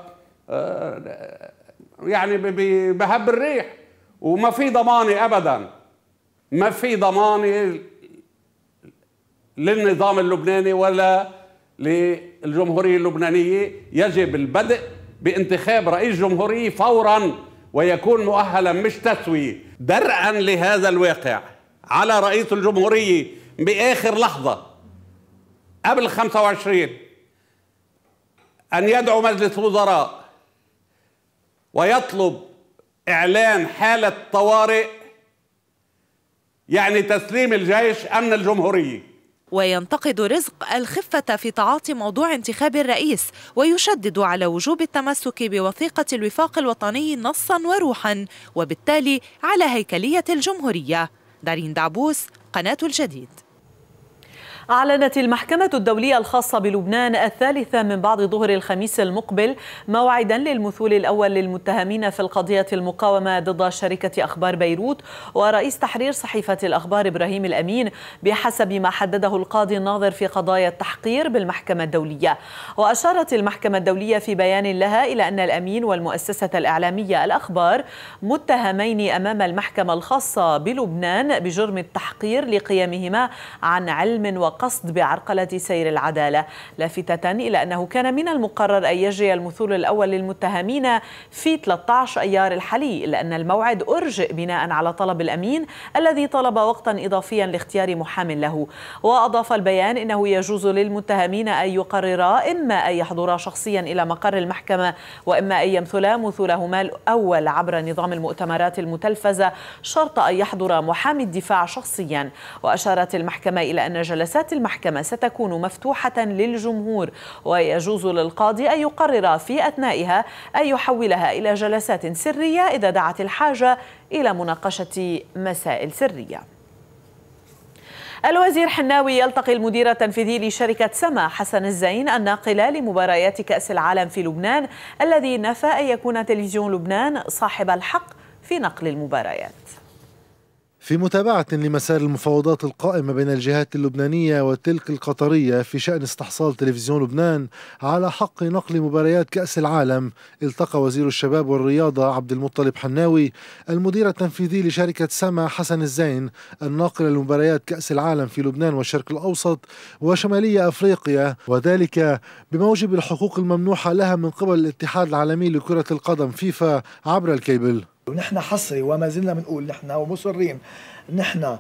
[SPEAKER 16] يعني بهب الريح، وما في ضمانة أبدا، ما في ضمانة للنظام اللبناني ولا للجمهورية اللبنانية. يجب البدء بانتخاب رئيس جمهورية فورا ويكون مؤهلا مش تسوية. درءا لهذا الواقع على رئيس الجمهورية بآخر لحظة قبل خمسة وعشرين أن يدعو مجلس وزراء ويطلب إعلان حالة طوارئ، يعني تسليم الجيش أمن الجمهورية.
[SPEAKER 9] وينتقد رزق الخفة في تعاطي موضوع انتخاب الرئيس، ويشدد على وجوب التمسك بوثيقة الوفاق الوطني نصا وروحا، وبالتالي على هيكلية الجمهورية. دارين دعبوس، قناة الجديد.
[SPEAKER 1] أعلنت المحكمة الدولية الخاصة بلبنان الثالثة من بعد ظهر الخميس المقبل موعدا للمثول الأول للمتهمين في القضية المقاومة ضد شركة أخبار بيروت ورئيس تحرير صحيفة الأخبار إبراهيم الأمين بحسب ما حدده القاضي الناظر في قضايا التحقير بالمحكمة الدولية. وأشارت المحكمة الدولية في بيان لها إلى أن الأمين والمؤسسة الإعلامية الأخبار متهمين أمام المحكمة الخاصة بلبنان بجرم التحقير لقيامهما عن علم وقصد قصد بعرقلة سير العدالة، لافتة إلى أنه كان من المقرر أن يجري المثول الأول للمتهمين في ثلاثة عشر أيار الحالي، إلا أن الموعد أرجئ بناء على طلب الأمين الذي طلب وقتا إضافيا لاختيار محام له. وأضاف البيان أنه يجوز للمتهمين أن يقررا إما أن يحضرا شخصيا إلى مقر المحكمة وإما أن يمثلا مثولهما الأول عبر نظام المؤتمرات المتلفزة شرط أن يحضر محامي الدفاع شخصيا. وأشارت المحكمة إلى أن جلسات المحكمة ستكون مفتوحة للجمهور، ويجوز للقاضي أن يقرر في أثنائها أن يحولها إلى جلسات سرية إذا دعت الحاجة إلى مناقشة مسائل سرية. الوزير حناوي يلتقي المدير التنفيذي لشركة سما حسن الزين الناقلة لمباريات كأس العالم في لبنان، الذي نفى أن يكون تلفزيون لبنان صاحب الحق في نقل المباريات.
[SPEAKER 5] في متابعة لمسار المفاوضات القائمة بين الجهات اللبنانية وتلك القطرية في شأن استحصال تلفزيون لبنان على حق نقل مباريات كأس العالم، التقى وزير الشباب والرياضة عبد المطلب حناوي المدير التنفيذي لشركة سما حسن الزين الناقلة لمباريات كأس العالم في لبنان والشرق الأوسط وشمالية أفريقيا، وذلك بموجب الحقوق الممنوحة لها من قبل الاتحاد العالمي لكرة القدم فيفا عبر الكيبل.
[SPEAKER 10] ونحن حصري وما زلنا بنقول نحن ومصرين نحن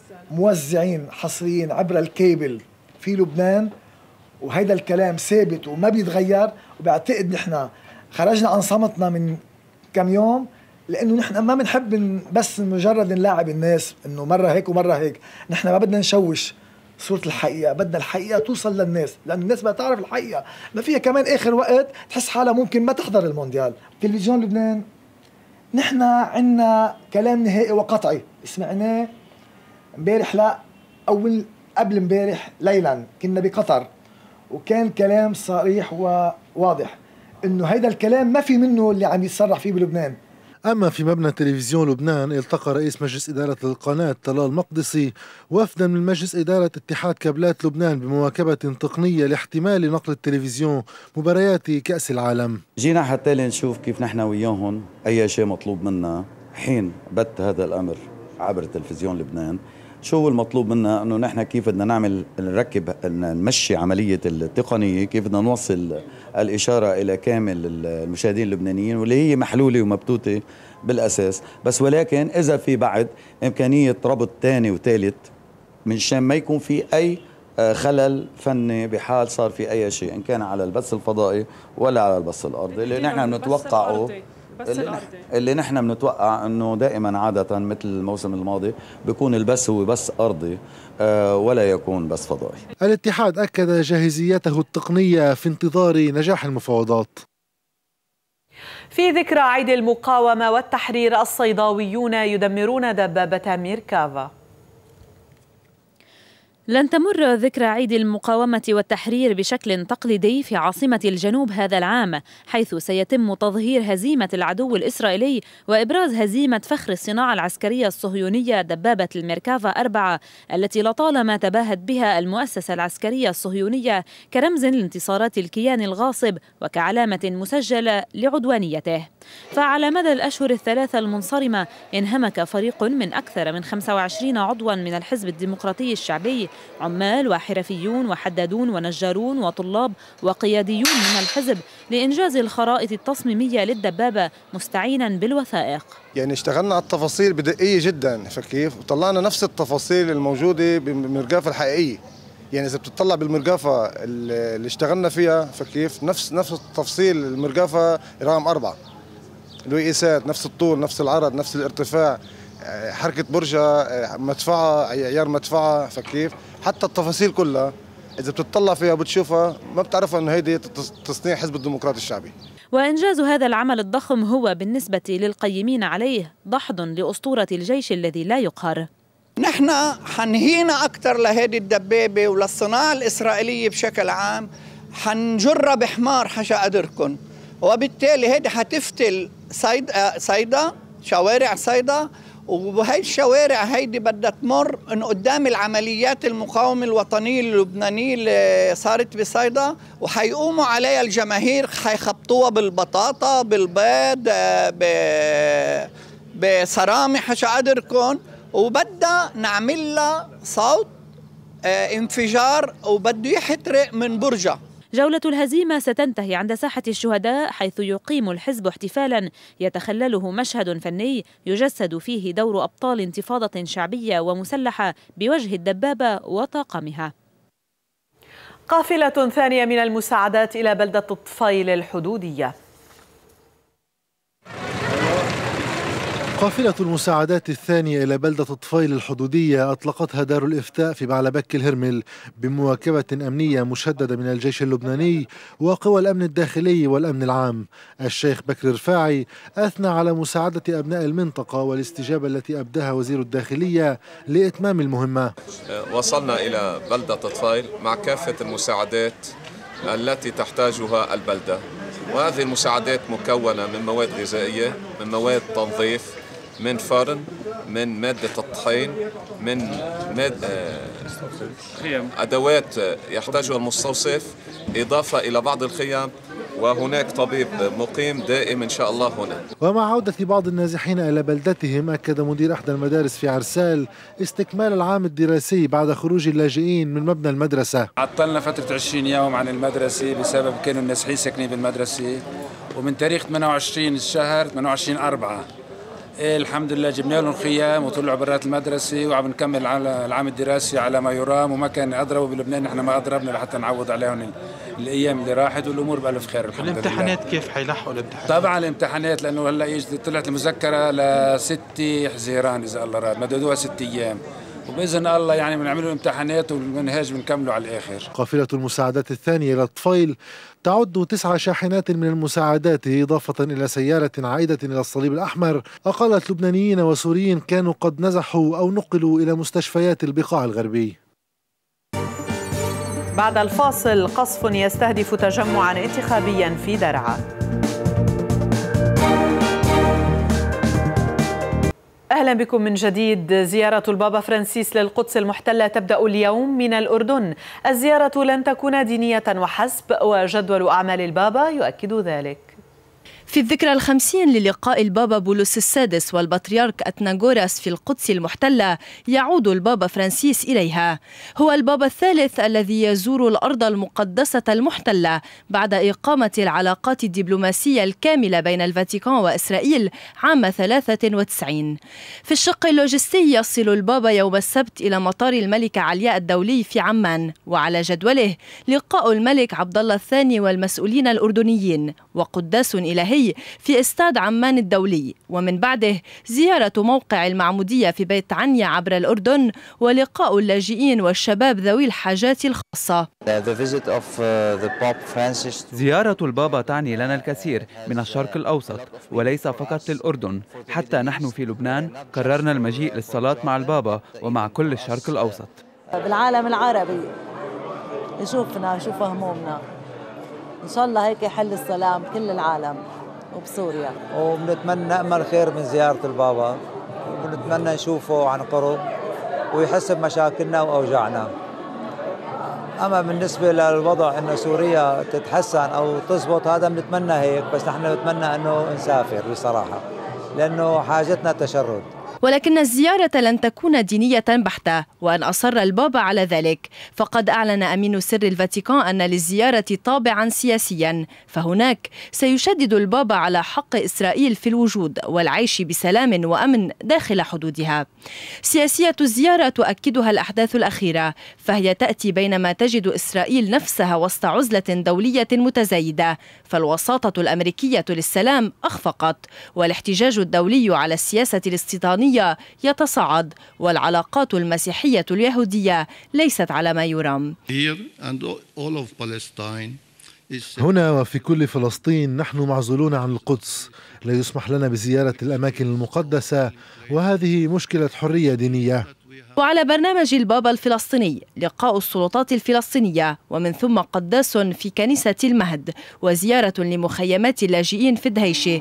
[SPEAKER 10] موزعين حصريين عبر الكيبل في لبنان، وهيدا الكلام ثابت وما بيتغير. وبعتقد نحن خرجنا عن صمتنا من كم يوم لانه نحن ما بنحب بس مجرد نلاعب الناس انه مره هيك ومره هيك. نحن ما بدنا نشوش صورة الحقيقة، بدنا الحقيقة توصل للناس لأن الناس بدها تعرف الحقيقة. ما فيها كمان آخر وقت تحس حالها ممكن ما تحضر المونديال. تلفزيون لبنان نحن عنا كلام نهائي وقطعي سمعناه امبارح، لا اول قبل امبارح ليلا كنا بقطر، وكان كلام صريح وواضح انه هيدا الكلام ما في منه اللي عم يتصرح فيه بلبنان.
[SPEAKER 5] أما في مبنى تلفزيون لبنان التقى رئيس مجلس إدارة القناة طلال مقدسي وفدا من مجلس إدارة اتحاد كابلات لبنان بمواكبة تقنية لاحتمال نقل التلفزيون مباريات كأس العالم.
[SPEAKER 17] جينا حتى نشوف كيف نحن وياهم أي شيء مطلوب منا حين بث هذا الأمر عبر تلفزيون لبنان. شو هو المطلوب منا؟ انه نحن كيف بدنا نعمل نركب نمشي عمليه التقنيه، كيف بدنا نوصل الاشاره الى كامل المشاهدين اللبنانيين واللي هي محلوله ومبتوته بالاساس، بس ولكن اذا في بعد امكانيه ربط ثاني وثالث من شان ما يكون في اي خلل فني بحال صار في اي شيء ان كان على البث الفضائي ولا على البث الارضي اللي نحن بنتوقعه اللي, اللي نحن بنتوقع انه دائما عاده مثل الموسم الماضي بيكون البث هو بث ارضي آه ولا يكون بث فضائي.
[SPEAKER 5] الاتحاد اكد جاهزيته التقنيه في انتظار نجاح المفاوضات.
[SPEAKER 1] في ذكرى عيد المقاومه والتحرير الصيداويون يدمرون دبابه ميركافا.
[SPEAKER 2] لن تمر ذكرى عيد المقاومة والتحرير بشكل تقليدي في عاصمة الجنوب هذا العام، حيث سيتم تظهير هزيمة العدو الإسرائيلي وإبراز هزيمة فخر الصناعة العسكرية الصهيونية دبابة الميركافا أربعة التي لطالما تباهت بها المؤسسة العسكرية الصهيونية كرمز لانتصارات الكيان الغاصب وكعلامة مسجلة لعدوانيته. فعلى مدى الأشهر الثلاثة المنصرمة انهمك فريق من أكثر من خمسة وعشرين عضوا من الحزب الديمقراطي الشعبي عمال وحرفيون وحدادون ونجارون وطلاب وقياديون من الحزب لإنجاز الخرائط التصميمية للدبابة مستعينا بالوثائق.
[SPEAKER 3] يعني اشتغلنا على التفاصيل بدقية جدا، فكيف وطلعنا نفس التفاصيل الموجودة بالمرقافة الحقيقية. يعني إذا بتطلع بالمرقافة اللي اشتغلنا فيها فكيف نفس نفس التفصيل المرقافة رقم أربعة، الوقيسات نفس الطول نفس العرض نفس الارتفاع، حركة برجة، مدفعة، عيار مدفعة، فكيف حتى التفاصيل كلها إذا بتطلع فيها بتشوفها ما بتعرفها إنه هيدي تصنيع حزب الديمقراطي الشعبي.
[SPEAKER 2] وإنجاز هذا العمل الضخم هو بالنسبة للقيمين عليه دحض لأسطورة الجيش الذي لا يقهر.
[SPEAKER 18] نحن حنهينا أكثر لهذه الدبابة وللصناعة الإسرائيلية بشكل عام، حنجرها بحمار حشا قدركم، وبالتالي هيدي حتفتل صيدا صيدا شوارع صيدا، وهي الشوارع هيدي بدها تمر انه قدام العمليات المقاومه الوطنيه اللبنانيه اللي صارت بصيدا، وحيقوموا عليها الجماهير، حيخبطوها بالبطاطا بالبيض بصرامي حشا قدركم، وبدها نعمل لها صوت انفجار وبده يحترق من برجة.
[SPEAKER 2] جولة الهزيمة ستنتهي عند ساحة الشهداء، حيث يقيم الحزب احتفالا يتخلله مشهد فني يجسد فيه دور أبطال انتفاضة شعبية ومسلحة بوجه الدبابة وطاقمها.
[SPEAKER 1] قافلة ثانية من المساعدات إلى بلدة الطفيل الحدودية.
[SPEAKER 5] قافلة المساعدات الثانية إلى بلدة الطفيل الحدودية أطلقتها دار الإفتاء في بعلبك الهرمل بمواكبة أمنية مشددة من الجيش اللبناني وقوى الأمن الداخلي والأمن العام. الشيخ بكر رفاعي أثنى على مساعدة أبناء المنطقة والاستجابة التي أبداها وزير الداخلية لإتمام المهمة.
[SPEAKER 19] وصلنا إلى بلدة الطفيل مع كافة المساعدات التي تحتاجها البلدة، وهذه المساعدات مكونة من مواد غذائية، من مواد تنظيف، من فرن، من مادة الطحين، من مادة أدوات يحتاجها المستوصف، إضافة إلى بعض الخيام، وهناك طبيب مقيم دائم إن شاء الله هنا.
[SPEAKER 5] ومع عودة بعض النازحين إلى بلدتهم، أكد مدير إحدى المدارس في عرسال استكمال العام الدراسي بعد خروج اللاجئين من مبنى المدرسة.
[SPEAKER 20] عطلنا فترة عشرين يوم عن المدرسة بسبب كانوا النازحين ساكنين بالمدرسة، ومن تاريخ ثمانية وعشرين الشهر ثمانية وعشرين أربعة إيه الحمد لله جبنا لهم خيام وطلعوا برات المدرسة، وعم نكمل العام الدراسي على ما يرام، وما كان أضربوا بلبنان، نحن ما أضربنا لحتى نعوض عليهم الأيام اللي راحت، والأمور بألف خير الحمد لله.
[SPEAKER 22] الامتحانات كيف حيلحقوا الامتحانات؟
[SPEAKER 20] طبعا الامتحانات لأنه هلا طلعت المذكرة لست حزيران إذا الله راد، مددوها ست أيام، وبإذن الله يعني بنعملوا امتحانات والمنهاج بنكمله على الآخر.
[SPEAKER 5] قافلة المساعدات الثانية إلى الطفيل تعد تسع شاحنات من المساعدات إضافة إلى سيارة عائدة إلى الصليب الأحمر أقلت لبنانيين وسوريين كانوا قد نزحوا أو نقلوا إلى مستشفيات البقاع الغربي.
[SPEAKER 1] بعد الفاصل، قصف يستهدف تجمعا انتخابيا في درعا. أهلا بكم من جديد. زيارة البابا فرانسيس للقدس المحتلة تبدأ اليوم من الأردن. الزيارة لن تكون دينية وحسب، وجدول أعمال البابا يؤكد ذلك.
[SPEAKER 23] في الذكرى الخمسين للقاء البابا بولس السادس والبطريرك أثناغوراس في القدس المحتلة، يعود البابا فرانسيس إليها. هو البابا الثالث الذي يزور الأرض المقدسة المحتلة بعد إقامة العلاقات الدبلوماسية الكاملة بين الفاتيكان وإسرائيل عام ثلاثة وتسعين. في الشق اللوجستي يصل البابا يوم السبت إلى مطار الملكة علياء الدولي في عمان، وعلى جدوله لقاء الملك عبد الله الثاني والمسؤولين الأردنيين، وقداس إلهي في استاد عمان الدولي، ومن بعده زيارة موقع المعمودية في بيت عنيا عبر الأردن، ولقاء اللاجئين والشباب ذوي الحاجات الخاصة.
[SPEAKER 24] زيارة البابا تعني لنا الكثير من الشرق الأوسط وليس فقط للأردن. حتى نحن في لبنان قررنا المجيء للصلاة مع البابا ومع كل الشرق الأوسط.
[SPEAKER 28] بالعالم العربي يشوفنا يشوف همومنا، إن شاء الله هيك يحل السلام كل العالم وبسوريا.
[SPEAKER 29] وبنتمنى نأمل خير من زيارة البابا، وبنتمنى نشوفه عن قرب ويحس بمشاكلنا وأوجاعنا. أما بالنسبة للوضع إنه سوريا تتحسن أو تزبط، هذا بنتمنى هيك، بس نحن بنتمنى إنه نسافر بصراحة، لأنه حاجتنا تشرد.
[SPEAKER 23] ولكن الزيارة لن تكون دينية بحتة، وأن أصر البابا على ذلك، فقد أعلن أمين سر الفاتيكان أن للزيارة طابعا سياسيا، فهناك سيشدد البابا على حق إسرائيل في الوجود والعيش بسلام وأمن داخل حدودها. سياسية الزيارة تؤكدها الأحداث الأخيرة، فهي تأتي بينما تجد إسرائيل نفسها وسط عزلة دولية متزايدة، فالوساطة الأمريكية للسلام أخفقت، والاحتجاج الدولي على السياسة الاستيطانية يتصاعد، والعلاقات المسيحية اليهودية ليست على ما يرام.
[SPEAKER 5] هنا وفي كل فلسطين نحن معزولون عن القدس، لا يسمح لنا بزيارة الأماكن المقدسة، وهذه مشكلة حرية دينية.
[SPEAKER 23] وعلى برنامج البابا الفلسطيني لقاء السلطات الفلسطينية، ومن ثم قداس في كنيسة المهد، وزيارة لمخيمات اللاجئين في دهيشة.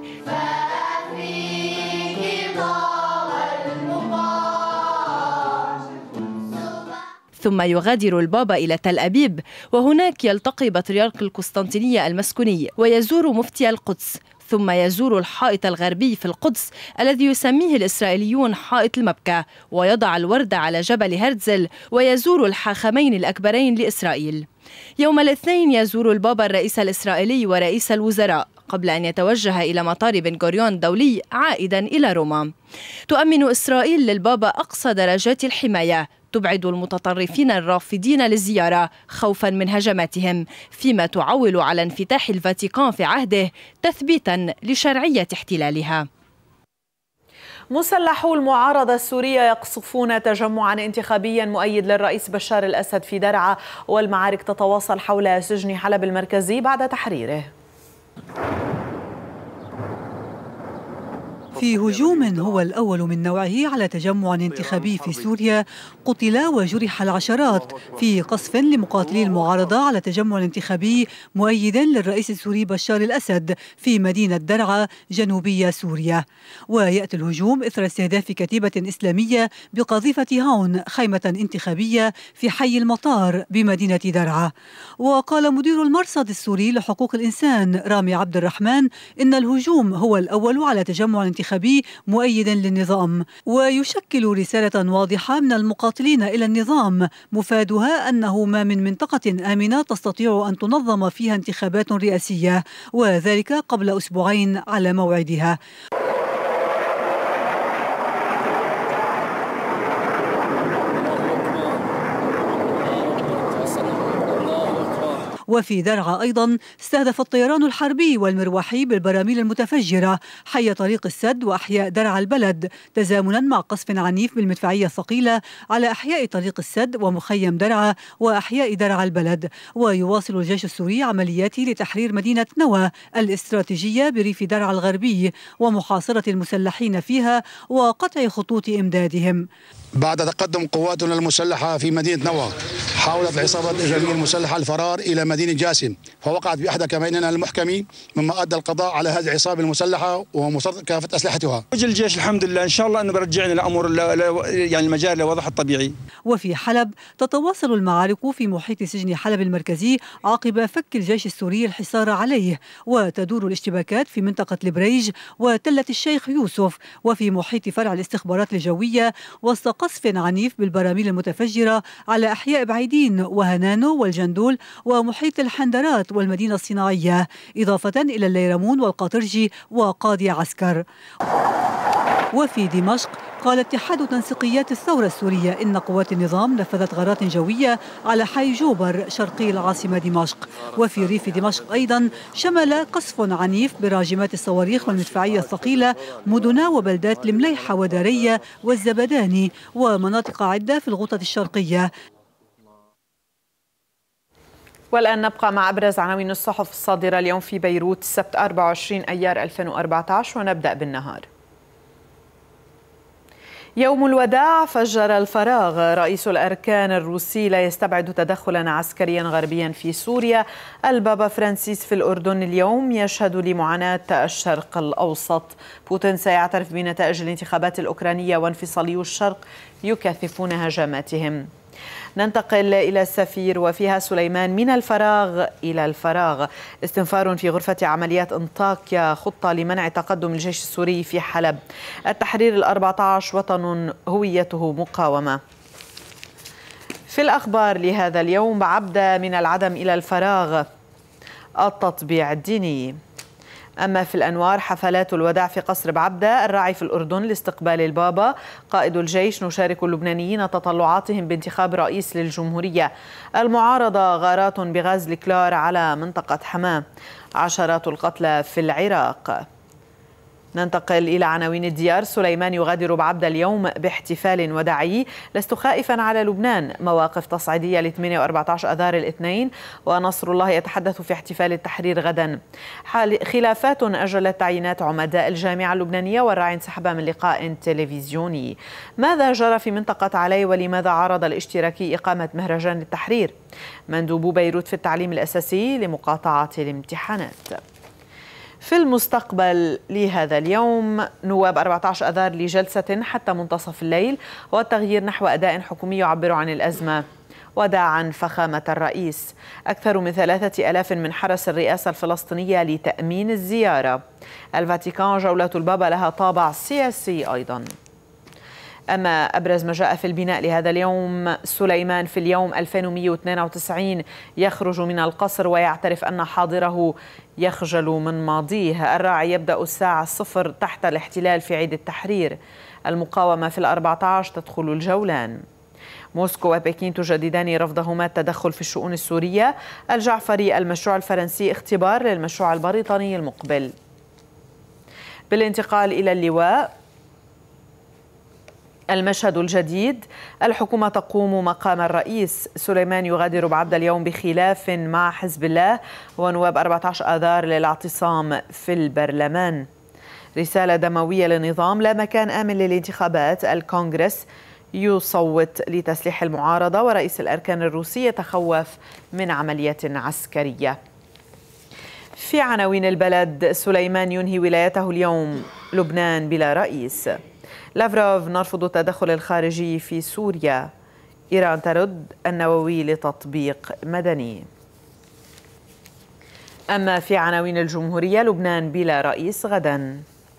[SPEAKER 23] ثم يغادر البابا إلى تل أبيب، وهناك يلتقي بطريرك القسطنطينية المسكوني ويزور مفتي القدس، ثم يزور الحائط الغربي في القدس الذي يسميه الإسرائيليون حائط المبكى، ويضع الورد على جبل هرتزل، ويزور الحاخامين الأكبرين لإسرائيل. يوم الاثنين يزور البابا الرئيس الإسرائيلي ورئيس الوزراء قبل أن يتوجه إلى مطار بن غوريون الدولي عائدا إلى روما. تؤمن إسرائيل للبابا أقصى درجات الحماية، تبعد المتطرفين الرافضين للزيارة خوفا من هجماتهم، فيما تعول على انفتاح الفاتيكان في عهده تثبيتا لشرعية احتلالها.
[SPEAKER 1] مسلحو المعارضة السورية يقصفون تجمعا انتخابيا مؤيد للرئيس بشار الأسد في درعا، والمعارك تتواصل حول سجن حلب المركزي بعد تحريره.
[SPEAKER 4] في هجوم هو الأول من نوعه على تجمع انتخابي في سوريا، قتل وجرح العشرات في قصف لمقاتلي المعارضة على تجمع انتخابي مؤيد للرئيس السوري بشار الأسد في مدينة درعا جنوبية سوريا. ويأتي الهجوم إثر استهداف كتيبة إسلامية بقذيفة هاون خيمة انتخابية في حي المطار بمدينة درعا. وقال مدير المرصد السوري لحقوق الإنسان رامي عبد الرحمن إن الهجوم هو الأول على تجمع انتخابي مؤيد للنظام، ويشكل رسالة واضحة من المقاتلين إلى النظام مفادها أنه ما من منطقة آمنة تستطيع أن تنظم فيها انتخابات رئاسية، وذلك قبل أسبوعين على موعدها. وفي درعا أيضا استهدف الطيران الحربي والمروحي بالبراميل المتفجرة حي طريق السد وأحياء درعا البلد، تزامنا مع قصف عنيف بالمدفعية الثقيلة على أحياء طريق السد ومخيم درعا وأحياء درعا البلد. ويواصل الجيش السوري عملياته لتحرير مدينة نوى الاستراتيجية بريف درعا الغربي ومحاصرة المسلحين فيها وقطع خطوط إمدادهم.
[SPEAKER 6] بعد تقدم قواتنا المسلحة في مدينة نوى، حاولت العصابة الإرهابية المسلحة الفرار إلى مدينة جاسم، فوقعت بأحدى كميننا المحكم، مما أدى القضاء على هذه العصابة المسلحة ومصادرة كافة أسلحتها. وجه الجيش الحمد لله إن شاء الله أنه برجعنا لأمور يعني المجال لوضعها الطبيعي.
[SPEAKER 4] وفي حلب تتواصل المعارك في محيط سجن حلب المركزي عقب فك الجيش السوري الحصار عليه، وتدور الاشتباكات في منطقة البريج وتلة الشيخ يوسف وفي محيط فرع الاستخبارات الجوية وسط قصف عنيف بالبراميل المتفجرة على أحياء بعيدين وهنانو والجندول ومحيط الحندرات والمدينة الصناعية، إضافة إلى الليرمون والقاطرجي وقاضي عسكر. وفي دمشق قال اتحاد تنسيقيات الثورة السورية إن قوات النظام نفذت غارات جوية على حي جوبر شرقي العاصمة دمشق. وفي ريف دمشق أيضا شمل قصف عنيف براجمات الصواريخ والمدفعية الثقيلة مدن وبلدات المليحة ودارية والزبداني ومناطق عدة في الغوطة الشرقية.
[SPEAKER 1] والآن نبقى مع أبرز عناوين الصحف الصادرة اليوم في بيروت السبت أربعة وعشرين أيار ألفين وأربعة عشر، ونبدأ بالنهار. يوم الوداع فجر الفراغ، رئيس الأركان الروسي لا يستبعد تدخلا عسكريا غربيا في سوريا. البابا فرانسيس في الأردن اليوم يشهد لمعاناة الشرق الأوسط. بوتين سيعترف بنتائج الانتخابات الأوكرانية، وانفصاليو الشرق يكثفون هجماتهم. ننتقل إلى السفير وفيها سليمان من الفراغ إلى الفراغ. استنفار في غرفة عمليات انطاكيا، خطة لمنع تقدم الجيش السوري في حلب. التحرير الأربعة عشر وطن هويته مقاومة. في الأخبار لهذا اليوم، بعبدة من العدم إلى الفراغ، التطبيع الديني. أما في الأنوار، حفلات الوداع في قصر بعبدة الراعي في الأردن لاستقبال البابا. قائد الجيش نشارك اللبنانيين تطلعاتهم بانتخاب رئيس للجمهورية. المعارضة غارات بغاز الكلار على منطقة حماة. عشرات القتلى في العراق. ننتقل إلى عناوين الديار. سليمان يغادر بعبدة اليوم باحتفال وداعي. لست خائفا على لبنان. مواقف تصعيدية ل ثمانية وأربعة عشر أذار الاثنين. ونصر الله يتحدث في احتفال التحرير غدا. خلافات أجلت تعيينات عمداء الجامعة اللبنانية، والراعي انسحب من لقاء تلفزيوني. ماذا جرى في منطقة علي ولماذا عارض الاشتراكي إقامة مهرجان للتحرير؟ مندوبو بيروت في التعليم الأساسي لمقاطعة الامتحانات. في المستقبل لهذا اليوم، نواب أربعة عشر أذار لجلسة حتى منتصف الليل، والتغيير نحو أداء حكومي يعبر عن الأزمة. وداعا فخامة الرئيس. أكثر من ثلاثة ألاف من حرس الرئاسة الفلسطينية لتأمين الزيارة. الفاتيكان جولة البابا لها طابع سياسي أيضا. أما أبرز ما جاء في البناء لهذا اليوم، سليمان في اليوم ألفين ومئة واثنين وتسعين يخرج من القصر ويعترف أن حاضره يخجل من ماضيه. الراعي يبدأ الساعة الصفر تحت الاحتلال في عيد التحرير. المقاومة في الأربعة عشر تدخل الجولان. موسكو وبكين تجددان رفضهما التدخل في الشؤون السورية. الجعفري المشروع الفرنسي اختبار للمشروع البريطاني المقبل. بالانتقال إلى اللواء، المشهد الجديد. الحكومة تقوم مقام الرئيس. سليمان يغادر بعبدة اليوم بخلاف مع حزب الله ونواب أربعة عشر آذار للاعتصام في البرلمان. رسالة دموية للنظام، لا مكان آمن للانتخابات. الكونغرس يصوت لتسليح المعارضة، ورئيس الأركان الروسي يتخوف من عملية عسكرية. في عناوين البلد، سليمان ينهي ولايته اليوم. لبنان بلا رئيس. لافروف نرفض التدخل الخارجي في سوريا. إيران ترد النووي لتطبيق مدني. أما في عناوين الجمهورية، لبنان بلا رئيس غدا.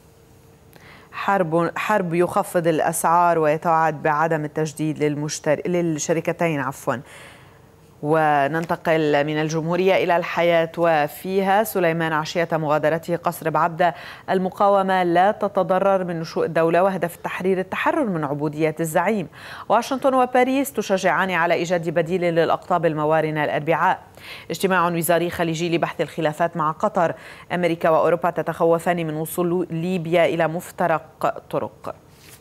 [SPEAKER 1] حرب حرب يخفض الأسعار ويتوعد بعدم التجديد للمشتر... للشركتين عفوا. وننتقل من الجمهورية إلى الحياة وفيها، سليمان عشية مغادرته قصر بعبدة. المقاومة لا تتضرر من نشوء الدولة، وهدف التحرير التحرر من عبودية الزعيم. واشنطن وباريس تشجعان على إيجاد بديل للأقطاب الموارنة الأربعاء. اجتماع وزاري خليجي لبحث الخلافات مع قطر. أمريكا وأوروبا تتخوفان من وصول ليبيا إلى مفترق طرق.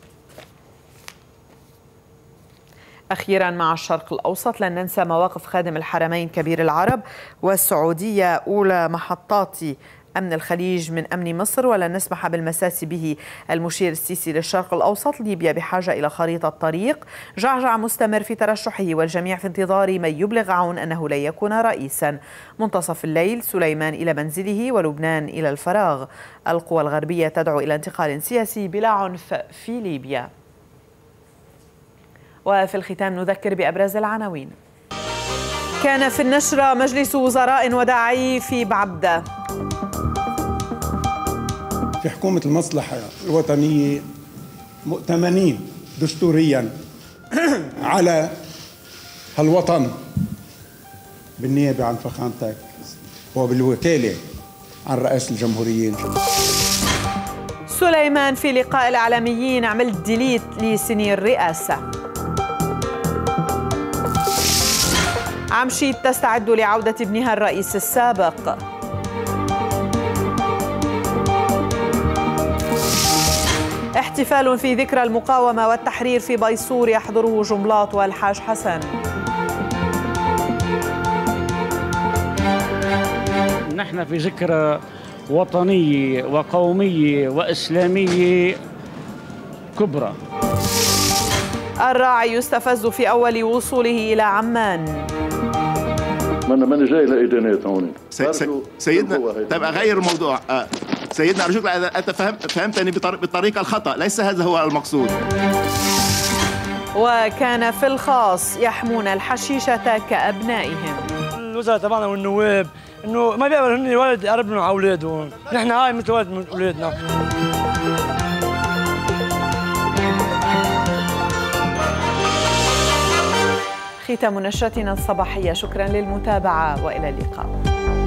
[SPEAKER 1] أخيرا مع الشرق الأوسط، لن ننسى مواقف خادم الحرمين كبير العرب والسعودية أولى محطات أمن الخليج من أمن مصر، ولن نسمح بالمساس به. المشير السيسي للشرق الأوسط، ليبيا بحاجة إلى خريطة طريق. جعجع مستمر في ترشحه والجميع في انتظار من يبلغ عون أنه لن يكون رئيسا. منتصف الليل، سليمان إلى منزله ولبنان إلى الفراغ. القوى الغربية تدعو إلى انتقال سياسي بلا عنف في ليبيا. وفي الختام نذكر بأبرز العناوين. كان في النشرة مجلس وزراء وداعي في بعبدة.
[SPEAKER 7] في حكومة المصلحة الوطنية مؤتمنين دستوريا على هالوطن بالنيابة عن فخامتك وبالوكالة عن رئاسة الجمهورية.
[SPEAKER 1] سليمان في لقاء الإعلاميين، عملت ديليت لسنين الرئاسة. عمشيد تستعد لعودة ابنها الرئيس السابق. احتفال في ذكرى المقاومة والتحرير في بيصور يحضره جملاط والحاج حسن.
[SPEAKER 8] نحن في ذكرى وطنية وقومية وإسلامية كبرى.
[SPEAKER 1] الراعي يستفز في أول وصوله إلى عمان.
[SPEAKER 11] أنا ماني جاي لإدانات هون.
[SPEAKER 12] سي سي سيدنا، طيب أغير الموضوع. آه. سيدنا أرجوك، أنت فهم فهمتني بالطريقة الخطأ، ليس هذا هو المقصود.
[SPEAKER 1] وكان في الخاص يحمون الحشيشة كأبنائهم.
[SPEAKER 9] الوزراء تبعنا والنواب انه ما بيقبلوا هن ولد يقربنا على اولادهم، نحن هاي مثل ولد من اولادنا.
[SPEAKER 1] ختام نشرتنا الصباحية، شكرا للمتابعة وإلى اللقاء.